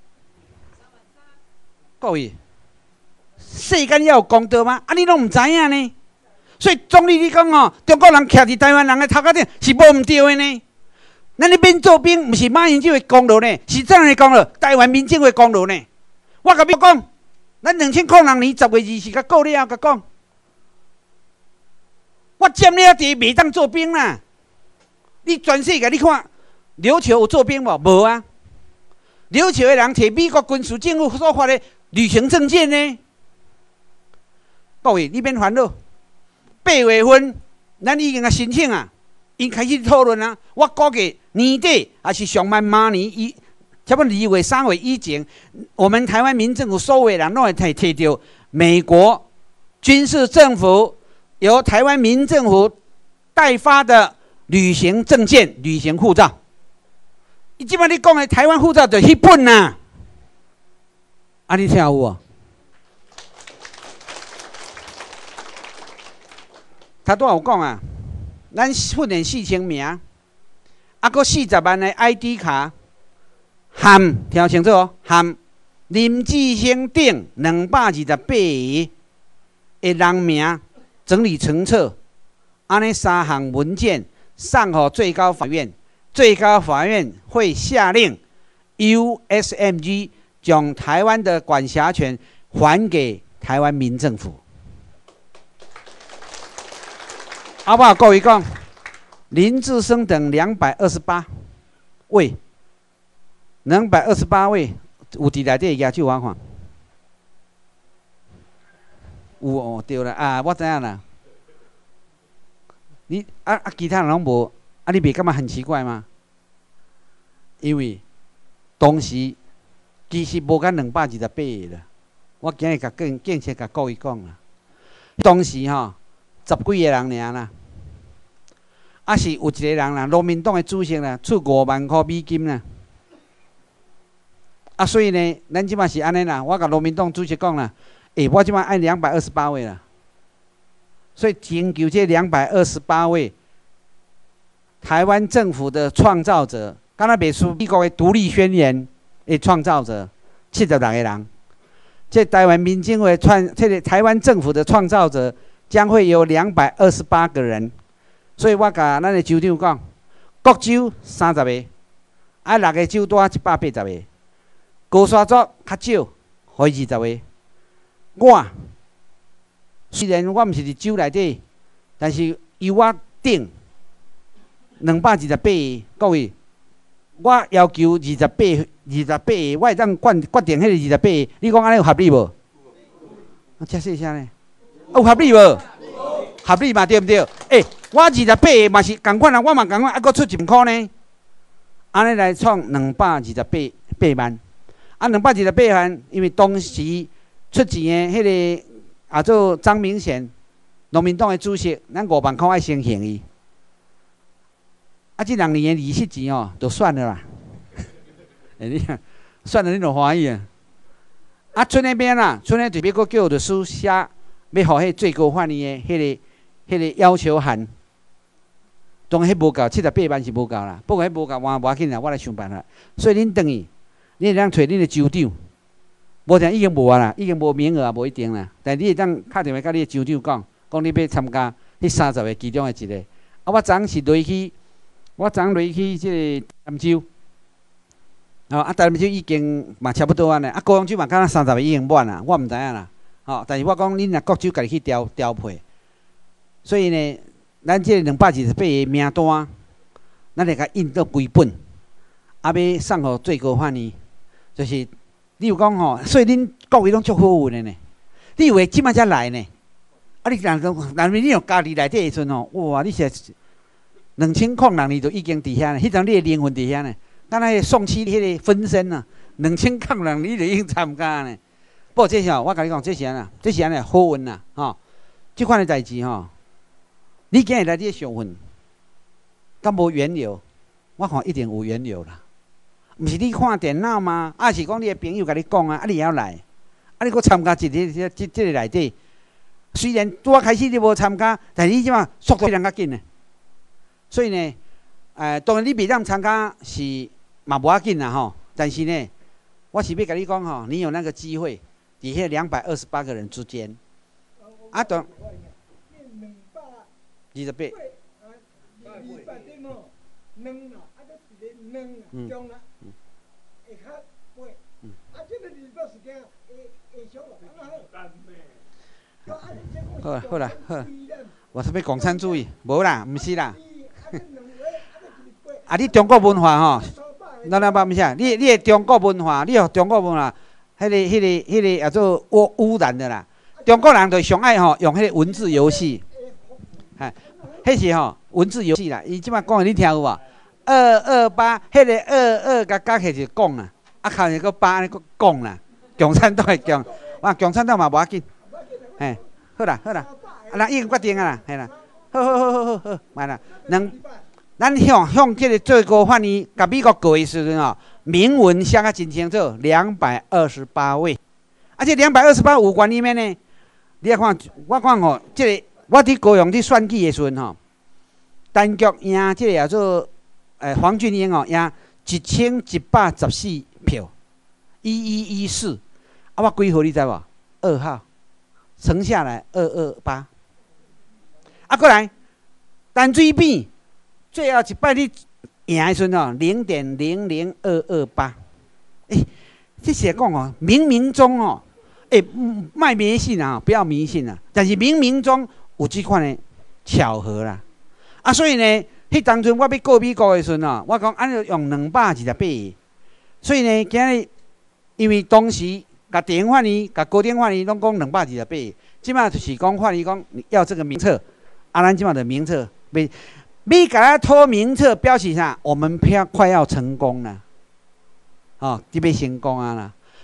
各位，世间要有公道吗？啊，你拢毋知影呢？所以总理你讲哦，中国人徛伫台湾人的头壳顶是无毋对的呢。咱咧免做兵，毋是马英九的功劳呢，是怎样的功劳？台湾民政的功劳呢？我甲你讲。咱两千零六年十月二十甲过了，甲讲，我占了地袂当做兵啦。你全世界你看，琉球有做兵无？无啊。琉球的人摕美国军事政府所发的旅行证件呢。各位，你免烦恼。八月份，咱已经啊申请啊，因开始讨论啊。我估计年底还是上万明年伊。差不多二月、三月以前，我们台湾民政府所有人拢会摕摕到美国军事政府由台湾民政府代发的旅行证件、旅行护照。伊即摆你讲的台湾护照就迄本呐，啊，你听有无？他拄有讲啊，咱训练四千名，啊，搁四十万的 I D 卡。含听清楚哦，含林志兴等两百二十八个的人名整理成册，安尼三项文件上予最高法院，最高法院会下令 U S M G 将台湾的管辖权还给台湾民政府。好不好？各位讲，林志升等两百二十八位。两百二十八位，有伫内底举手我看，有哦，对啦啊，我知影啦。你啊啊，其他人拢无，啊，你袂感觉很奇怪吗？因为当时其实无甲两百二十八个啦，我今日甲更更先甲各位讲啦。当时吼， 十几个人尔啦。啊是有一个人啦，国民党的主席啦，出五万块美金啦。啊，所以呢，咱即马是安尼啦。我甲国民党主席讲啦，诶、欸，我即马爱两百二十八位啦。所以请求这两百二十八位台湾政府的创造者，敢若袂输美国的独立宣言的创造者，七十六个人。这台湾民警会创，这个台湾政府的创造者将会有两百二十八个人。所以我甲咱的州长讲，各州三十个，啊六个州多一百八十个。高山族较少，互伊二十个。我虽然我毋是伫州内底，但是由我顶两百二十八个，各位，我要求二十八、二十八个，我会当决决定迄个二十八个。你讲安尼有合理无？啊，遮细声呢？有合理无？合理嘛，对毋对？诶、欸，我二十八个嘛是共款啊，我嘛共款，还佫出一箍呢。安尼来创两百二十八八万。啊，两百二十八万，因为当时出钱的迄个啊做张明贤，农民党的主席，咱五万块爱先还伊。啊，这两年的利息钱哦，都算了啦。哎，你看，算了你就欢喜啊。啊，村那边啦，村那这边佫叫律师写，要互迄最高法院的迄个迄个要求函。当然迄无够，七十八万是无够啦。不过迄无够，我无要紧啦，我来想办法。所以恁等于。你会当找恁的州长，无定已经无啊啦，已经无名额啊，无一定啦。但你会当打电话甲你的州长讲，讲你要参加迄三十个其中的一个。啊，我昨是落去，我昨落去即个南州，哦，啊，南州已经嘛差不多安尼，啊，高雄州嘛敢若三十个已经满啦，我毋知影啦。哦，但是我讲恁若各州家己去调调配，所以呢，咱即个两百二十八个名单，咱会甲印到几本，啊，要送互最高法院。就是，你有讲吼，所以恁各位拢足好运的呢。你以为即摆才来呢？啊，你若若你有家己内底的时阵吼，哇，你是两千矿人你就已经伫遐呢，迄阵你的灵魂伫遐呢。敢若迄宋七迄个分身啊，两千矿人你就已经参加呢。不过这是吼，我甲你讲，这是安啦，这是安尼好运啦，吼。即款的代志吼，你今日来这上运，敢无缘由？我看一定有缘由啦。毋是你看电脑吗？啊，是讲你的朋友甲你讲啊，啊，你也要来，啊，你搁参加一个即即即个内底。虽然拄啊开始你无参加，但是你即马速度非常较紧呢。所以呢，诶、呃，当然你袂当参加是嘛无要紧啦吼。但是呢，我是要甲你讲吼，你有那个机会，伫迄两百二十八个人之间，啊，当二十八。嗯。好啦好啦好，我是要共产主义，无啦，毋是啦。啊，你中国文化吼，咱咱捌毋是？你你的中国文化，你学中国文化，迄个迄个迄个叫做污污染的啦。中国人就上爱吼用迄个文字游戏，哎，迄是吼文字游戏啦。伊即摆讲的你听有无？二二八，迄个二二甲加起来就讲啦，啊，后面个八安尼个讲啦。共产党会讲，哇，共产党嘛无要紧，嘿，好啦好啦，啊，人已经决定啊啦，嘿啦，好好好好好好，完啦，咱咱向向这个最高法院甲美国告的时阵哦，明文写啊真清楚，两百二十八位，啊，这两百二十八有关里面呢，你来看，我看吼、哦，这个我伫高雄伫选举的时阵吼，单局赢这个叫做诶黄俊英哦，赢一千一百十四票，一一一四。啊，我几号你知无？二号，乘下来二二八。啊，过来，淡水边最后一摆你赢的时阵哦，零点零零二二八。诶，这是讲哦，冥冥中哦，诶、欸，卖迷信啊，不要迷信啊。但是冥冥中有这款的巧合啦。啊，所以呢，迄当阵我要告美国的时阵哦，我讲按照用两百二十八个。所以呢，今日因为当时。甲地方法院、甲高等法院拢讲两百二十八，即马就是讲法院讲要这个名册，啊，咱即马的名册，要要甲咱拖名册，表示啥？我们快快要成功了，哦，你要成功啊啦！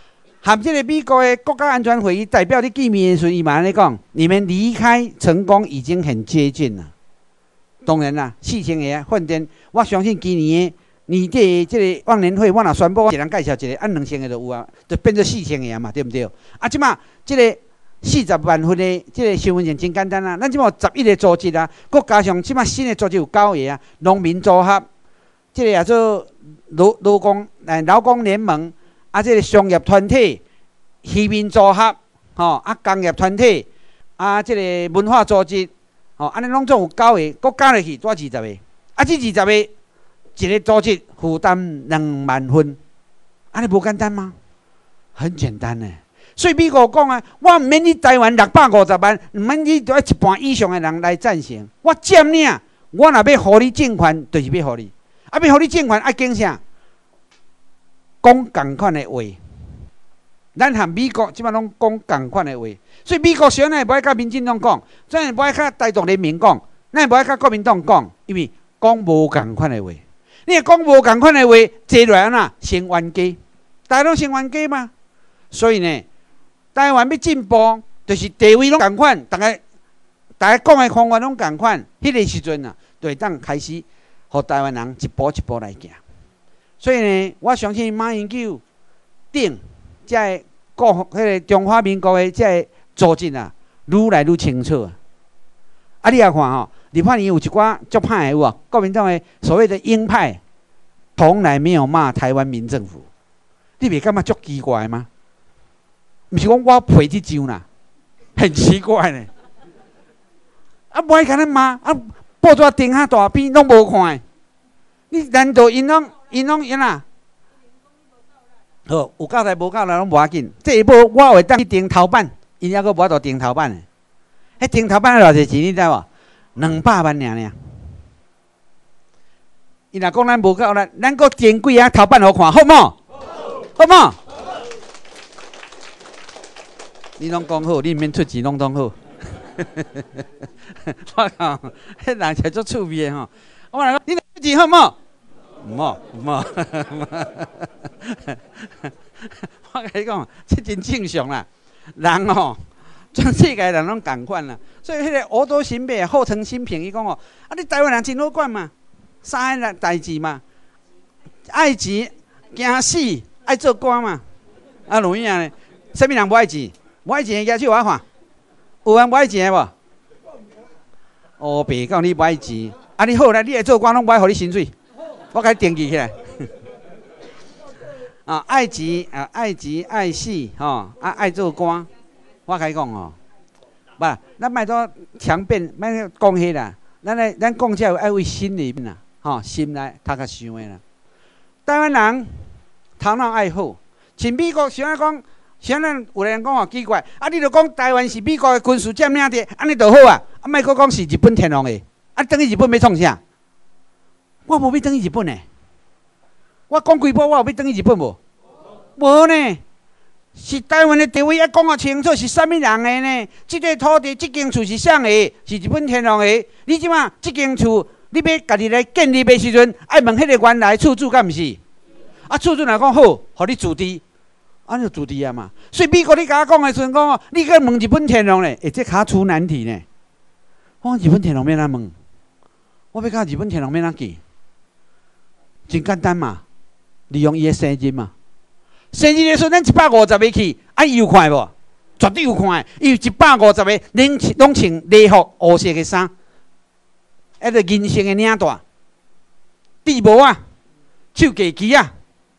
和这个美国的国家安全会议代表咧见面的时候，伊嘛安尼讲，你们离开成功已经很接近了。当然啦，四千个饭店，我相信今年的年底的这个忘年会，我若宣布，我一人介绍一个，按两千个就有啊，就变做四千个嘛，对不对？啊，即马这个四十万份的这个身份证真简单啊，咱即马有十一个组织啊，佮加上即马新的组织有九个啊，农民组合，这个也做劳劳工诶劳工联盟，啊，这个商业团体、渔民组合，吼、哦，啊，工业团体，啊，这个文化组织。哦，安尼拢总有九个，佮加落去多二十个。啊，这二十个一个组织负担两万份，安尼无简单吗？很简单呢。所以美国讲啊，我毋免你台湾六百五十万，毋免你要一半以上的人来赞成，我占领，我若要互你政权，就是要互你。啊，要互你政权，爱讲啥？讲共款的话。咱和美国即摆拢讲共款的话，所以美国谁呢？无爱甲民进党讲，咱也无爱甲台独联盟讲，咱也无爱甲国民党讲，因为讲无共款的话。你若讲无共款的话，坐落来安那成冤家，大家拢成冤家嘛。所以呢，台湾要进步，就是地位拢共款，大家大家讲的方法拢共款，迄个时阵啊，就会当开始，互台湾人一步一步来行。所以呢，我相信马英九顶。即个国迄个中华民国的即个组织啊，愈来愈清楚啊！啊，你也看吼，立法院有一寡足歹的有无？国民党的所谓的鹰派，从来没有骂台湾民政府，你袂感觉足奇怪吗？毋是讲我配即张啦，很奇怪呢。啊，无爱甲咱骂，啊，报纸顶遐大篇拢无看，你难道因拢因拢因啊？好，有够来无够来拢无要紧。这一步我会当去订头版，因还阁无法度订头版的。迄订头版偌济钱你知无？两百万尔尔。伊若讲咱无够咱咱阁订几啊头版互看，好无？好无？你拢讲好，你毋免出钱，拢讲好。我讲，迄人才足趣味的吼。我讲你出钱好无？唔好，唔好，我甲你讲，这真正常啦。人哦，全世界人拢共款啦。所以迄个欧洲新北后藤新平伊讲哦，啊，你台湾人真好管嘛，三个代志嘛，爱钱惊死，爱做官嘛。啊，录影呢？什么人无爱钱？无爱钱的举手我看，有人无爱钱的无？哦，白讲你无爱钱，啊，你好啦，你来做官拢无爱互你薪水。我甲你登记起来，啊，爱钱啊，爱钱爱死吼，啊，爱做官。我甲你讲哦，不，咱莫多强辩，莫讲迄啦。咱来，咱讲这爱为心里面啦，吼，心来他较想的啦。台湾人头脑爱好，像美国想要讲，像咱有人讲哦奇怪，啊，你著讲台湾是美国的军事占领地，安尼就好啊，啊，莫阁讲是日本天皇的，啊，等于日本要创啥？我无要转去日本呢，我讲几步，我有要转去日本无？无呢，是台湾的地位要讲啊清楚，是啥物人的呢？这个土地、这间厝是谁的？是日本天皇的。你即马这间厝，你要家己来建立的时阵，爱问迄个原来厝主，敢毋是？啊，厝主来讲好，互你住地，安尼就住地啊嘛。所以美国你甲我讲的时阵讲哦，你搁问日本天皇咧，诶，这卡出难题呢。我讲日本天皇要哪问？我要甲日本天皇要哪记？真简单嘛，利用伊的生日嘛。生日的时候，咱一百五十个去，啊，伊有看无？绝对有看的。伊有一百五十个，拢拢穿礼服黑色的衫，迄个银色的领带，戴帽啊，手架旗啊，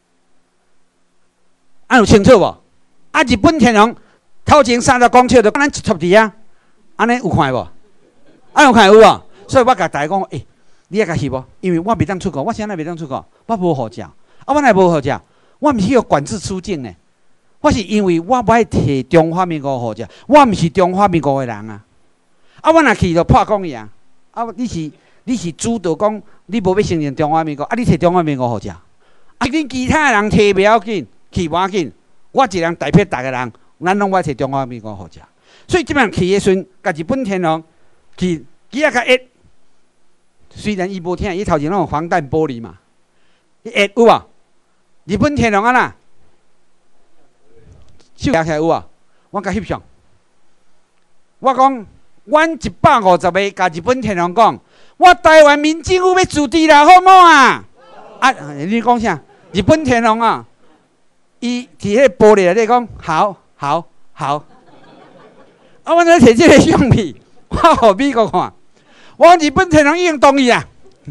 啊有清楚无？啊，日本天皇头前三十公尺就咱一撮地啊，安尼有看无？啊有看有无？所以我甲大家讲，诶、欸。你也甲翕无？因为我袂当出国，我现在袂当出国，我无护照。啊，我乃无护照，我毋是要管制出境呢。我是因为我无爱摕中华民国护照，我毋是中华民国的人啊。啊，我若去就破讲伊啊。啊，你是你是主导讲你无要承认中华民国，啊，你摕中华民国护照。啊，恁其他人摕袂要紧，去无要紧。我一人代表逐个人，咱拢爱摕中华民国护照。所以即摆去的时阵，甲日本天皇去几啊甲一。虽然伊无听，伊头前拢有防弹玻璃嘛，伊会有无？日本天皇啊啦， 手举起来有啊？我甲翕相。我讲，阮一百五十个甲日本天皇讲，我台湾民政府要自治啦，好冇啊？啊，你讲啥？日本天皇啊，伊伫迄个玻璃内底讲，好，好，好。啊，我咧摕即个相片，我互美国看，我讲日本天皇已经同意啊，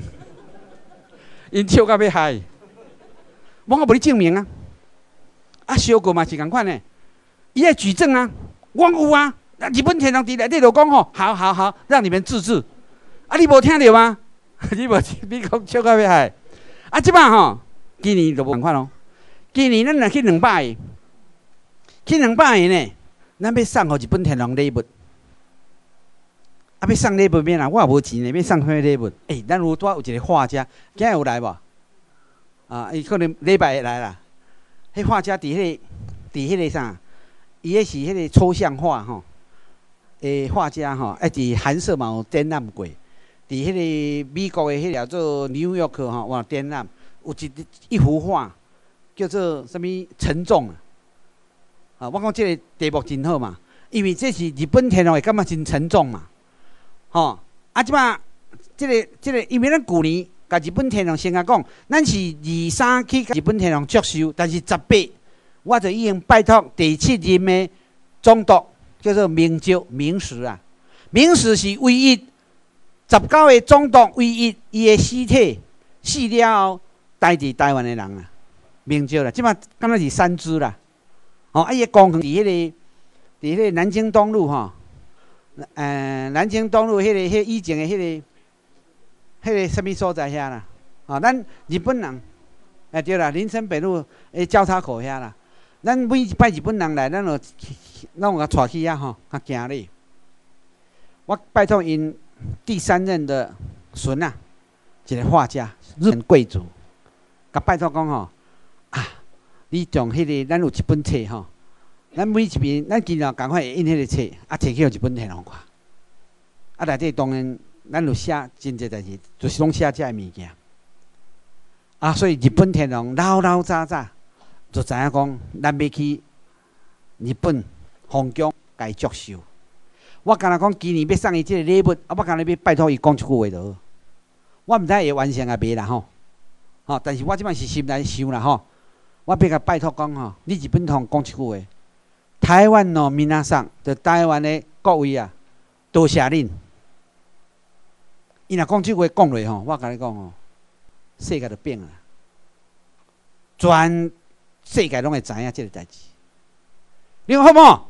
因笑到要嗨。我我无你证明啊，啊，小国嘛是共款的，伊爱举证啊，我有啊。日本天皇伫内底就讲吼，好好好，让你们自治。啊，你无听到吗？你无美国笑到要害。啊，即摆吼，今年就无共款咯。今年咱若去两百个，去两百个呢，咱要送互日本天皇礼物。啊，要送礼物免啦，我也无钱呢，要送啥礼物？诶、欸，咱有拄有一个画家，今日有来无？啊，伊可能礼拜会来啦。迄画家伫迄、个，伫迄个啥？伊迄是迄个抽象画吼。诶，画家吼，一伫韩舍嘛有展览过，伫迄个美国诶迄个叫做纽约克吼，哇展览有一一幅画叫做什物沉重啊？啊，我讲即个题目真好嘛，因为这是日本天皇会感觉真沉重嘛，吼啊即摆即个即个，因为咱旧年甲日本天皇先甲讲，咱是二三去甲日本天皇祝寿，但是十八我就已经拜托第七任诶总督。叫做明朝明史啊，明史是唯一十九个总督唯一伊的尸体死了后待伫台湾的人啊，明朝啦，即马敢若是三支啦，哦，啊伊个公园伫迄个伫迄个南京东路吼，呃，南京东路迄、那个迄、那個、以前的迄、那个迄、那个什么所在遐啦，啊，咱日本人，哎对啦，林森北路诶交叉口遐啦。咱每一摆日本人来，咱就咱有甲带去遐吼，较惊哩。我拜托因第三任的孙啊，一个画家，日本贵族，甲拜托讲吼啊，你从迄、那个咱有一本册吼，咱每一边咱尽量赶快印迄个册，啊，摕去互日本天皇看。啊，内底当然咱有写真侪代志，就是拢写遮个物件。啊，所以日本天皇老老早早。就知影讲，咱要去日本皇宫甲伊祝寿。我干那讲，今年要送伊即个礼物，啊，我干那要拜托伊讲一句话就好。我毋知会完成啊袂啦吼，吼，但是我即摆是心内想啦吼。我要甲拜托讲吼，你日本通讲一句话，台湾の皆さん，就台湾的各位啊，多谢恁。伊若讲即句话讲落吼，我甲你讲吼，世界就变了，全。世界拢会知影即个代志，你讲好无？好。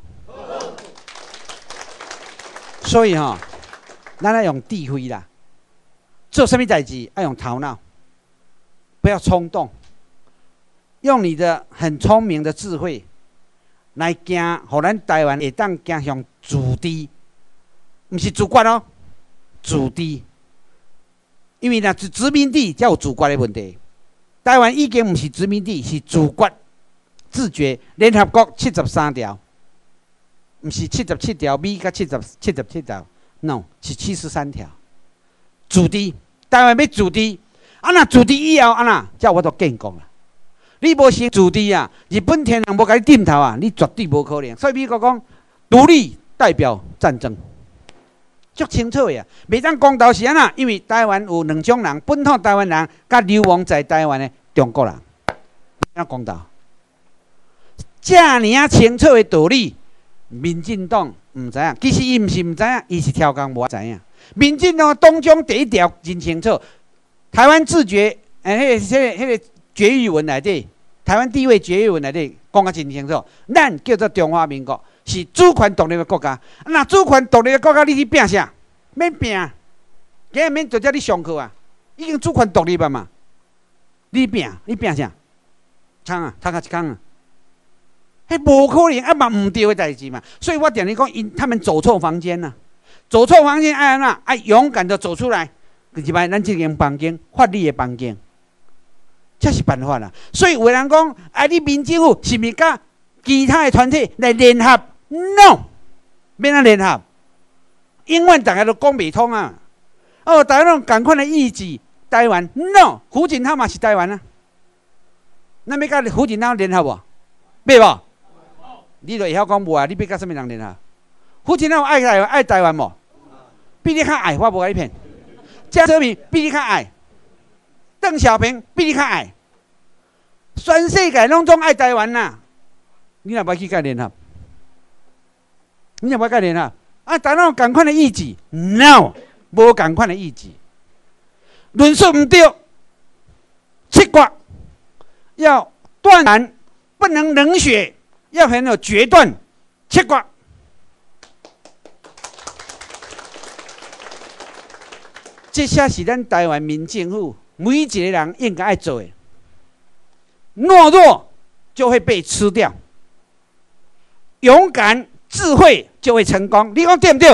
所以吼，咱要用智慧啦，做什么代志要用头脑，不要冲动，用你的很聪明的智慧来行，互咱台湾会当走向自治，毋是自决哦，自治。因为若是殖民地才有自决的问题，台湾已经毋是殖民地，是自决。自觉联合国七十三条，毋是七十七条，美甲七十七十七条 ，no 是七十三条。自治，台湾要自治，啊那自治以后啊那，才有法度建国啦。你无成自治啊，日本天皇无甲你点头啊，你绝对无可能。所以美国讲独立代表战争，足清楚的啊。袂当公道是安那，因为台湾有两种人，本土台湾人，甲流亡在台湾的中国人，袂当公道。遮尔啊清楚的道理，民进党毋知影。其实伊毋是毋知影，伊是超工无知影。民进党当中第一条真清楚，台湾自决，诶、迄个、迄个、迄个决议文内底，台湾地位决议文内底讲啊真清楚，咱叫做中华民国，是主权独立的国家。那主权独立的国家，你去拼啥？免拼，今日免就叫你上课啊，已经主权独立啊嘛。你拼，你拼啥？空啊，头壳一空啊。迄无可能，啊嘛毋对的代志嘛，所以我点你讲，因他们走错房间啦、啊，走错房间爱安怎？爱勇敢的走出来，入来咱这间房间，法律的房间，这是办法啦。所以有人讲，啊，你民政府是咪甲其他的团体来联合 ？No， 免啊联合，永远大家都讲袂通啊。哦，大家拢共款的意志，台湾 No， 胡锦涛嘛是台湾啊，咱要甲胡锦涛联合无？袂无？ 你就会晓讲无啊？你要甲什么人联合？父亲有爱台湾爱台湾无？比你较爱，我无甲你骗。江泽民比你较爱，邓小平比你较爱，全世界拢总爱台湾呐。你若要去甲联合？你若要甲联合？啊，大家有共款的意志 ？No， 无共款的意志。论述唔对，七卦要断然，不能冷血，要很有决断。七卦。这些是咱台湾民政府每一个人应该要做的。懦弱就会被吃掉，勇敢、智慧就会成功。你讲对不对？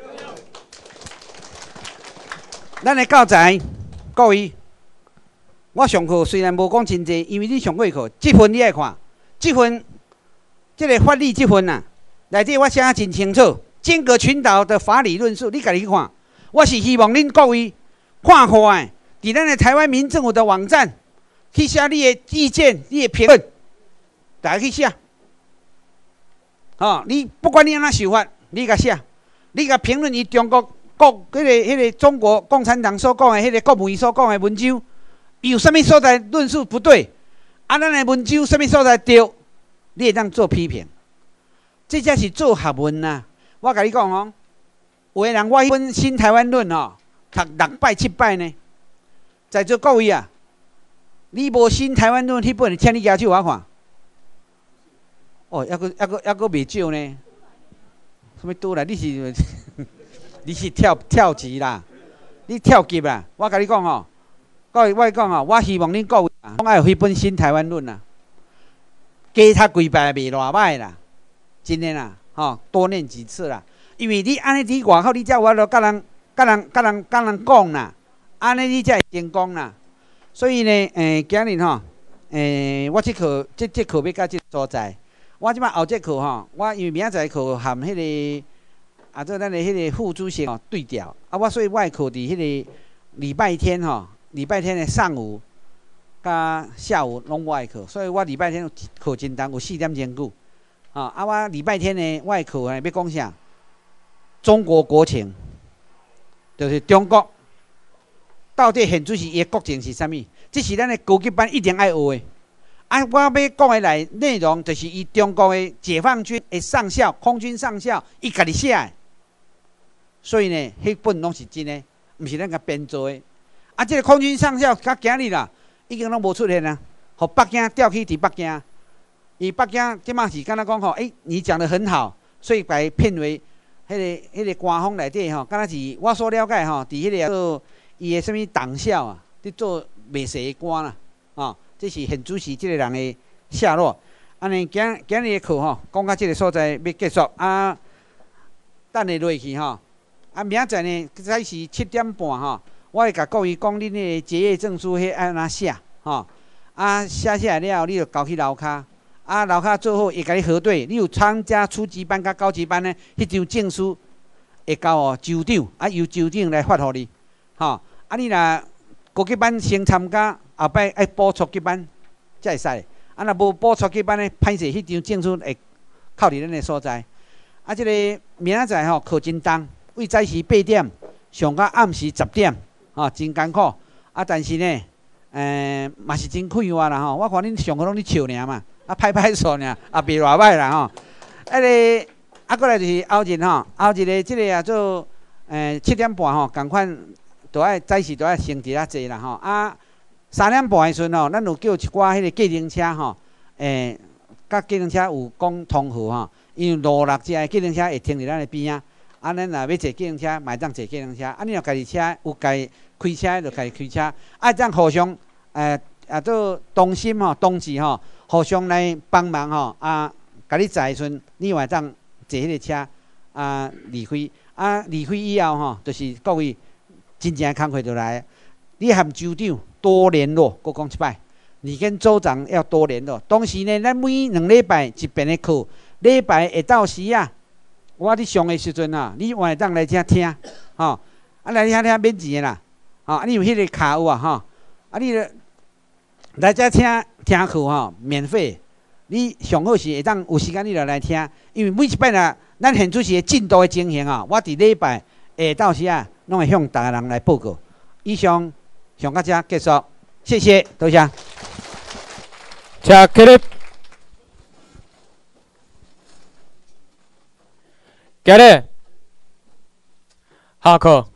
咱的教材，各位，我上课虽然无讲真济，因为你上过课，这份你爱看，这份这个法律这份啊，内底我写得真清楚，尖阁群岛的法理论述，你家己去看。我是希望恁各位看看诶，伫咱的台湾民政府的网站去写你的意见、你的评论，大家去写。哦，你不管你安怎想法，你甲写，你甲评论伊中国国迄、那个、迄、那个中国共产党所讲的、迄个国务院所讲的文章，有啥物所在论述不对？啊，咱的文章啥物所在对？你会当做批评，这才是做学问呐、啊。我甲你讲哦。有的人我迄本《新台湾论》哦，读六摆七摆呢。在座各位啊，你无《新台湾论》迄本，请你举手我看。哦，还阁还阁还阁袂少呢。什么拄来？你是你是跳跳级啦？你跳级啦？我甲你讲哦，各位我讲哦，我希望恁各位啊，拢爱有迄本《新台湾论》啦。加读几摆袂偌歹啦，真诶啦，吼、哦，多念几次啦。因为你安尼伫外口，你才有法度甲人、甲人、甲人、甲人讲啦，安尼你才会成功啦。所以呢，诶、欸，今日吼，诶、欸，我这课这这课要到这所在。我即摆后这课吼，我因为明仔载课含迄、那个啊，做咱的迄个副主席吼对调啊，我所以我的课伫迄个礼拜天吼，礼拜天的上午甲下午拢我的课，所以我礼拜天课真重，有四点钟久。啊，啊，我礼拜天呢，我的课呢要讲啥？中国国情，就是中国到底现主席伊的国情是啥物？这是咱的高级班一定爱学的。啊，我要讲的来内容，就是以中国的解放军的上校、空军上校伊家己写的。所以呢，迄本拢是真的，毋是咱甲编做的。啊，这个空军上校到今日啦，已经拢无出现啊，互北京调去伫北京。伊北京即马是敢若讲吼，诶、欸，你讲得很好，所以把伊聘为。迄、那个、迄个官方内底吼，敢若是我所了解吼，伫迄个做伊的什物党校啊，伫做袂实的官啦，哦，这是现主席即个人的下落。安尼今今日的课吼，讲到即个所在要结束啊，等下落去吼，啊明仔载呢，早时七点半吼，我会甲各位讲恁的结业证书迄安怎写吼，啊写下来了后，你就交去楼骹。啊，楼骹做好会甲你核对，你有参加初级班甲高级班呢，迄张证书会交哦州长，啊由州长来发互你，吼、哦。啊你若高级班先参加，后摆爱补初级班才会使。啊若无补初级班呢，歹势迄张证书会扣伫咱的所在。啊，即、这个明仔载吼课真重，为早时八点上到暗时十点，吼、哦、真艰苦。啊，但是呢，诶、呃、嘛是真快活啦吼。我看恁上课拢咧笑尔嘛。啊，拍拍手呢，啊，袂偌歹啦吼。啊个，啊，过来就是后日吼，后日的即个啊做，诶、呃、七点半吼，共款都爱早时都爱升一啊坐啦吼。啊，三点半的时阵吼，咱有叫一寡迄个计程车吼，诶、呃，甲计程车有讲通好吼，因为路六只计程车会停伫咱的边啊。啊，咱若要坐计程车，嘛当坐计程车。啊，你若家己车有家己开车，就家己开车。啊，这样互相，诶、呃，啊做同心吼，同志吼。互相来帮忙吼，啊，甲你载的时阵，你也当坐迄个车啊离开，啊离开以后吼，就是各位真正工课就来，你和州长多联络，我讲一摆，你跟州长要多联络。当时呢，咱每两礼拜一遍的课，礼拜下昼时啊，我伫上的时阵啊，你换当来遮听，吼、哦，啊来遐听免钱的啦，吼、哦，啊你有迄个卡有啊，吼，啊你来遮听听课吼，免费。 你上好是会当有时间你就来听，因为每一摆啊，咱现主持的进度的情形啊，我伫礼拜下到时啊，拢会向逐个人来报告。以上上到这结束，谢谢，多谢。 请起立。今日下课。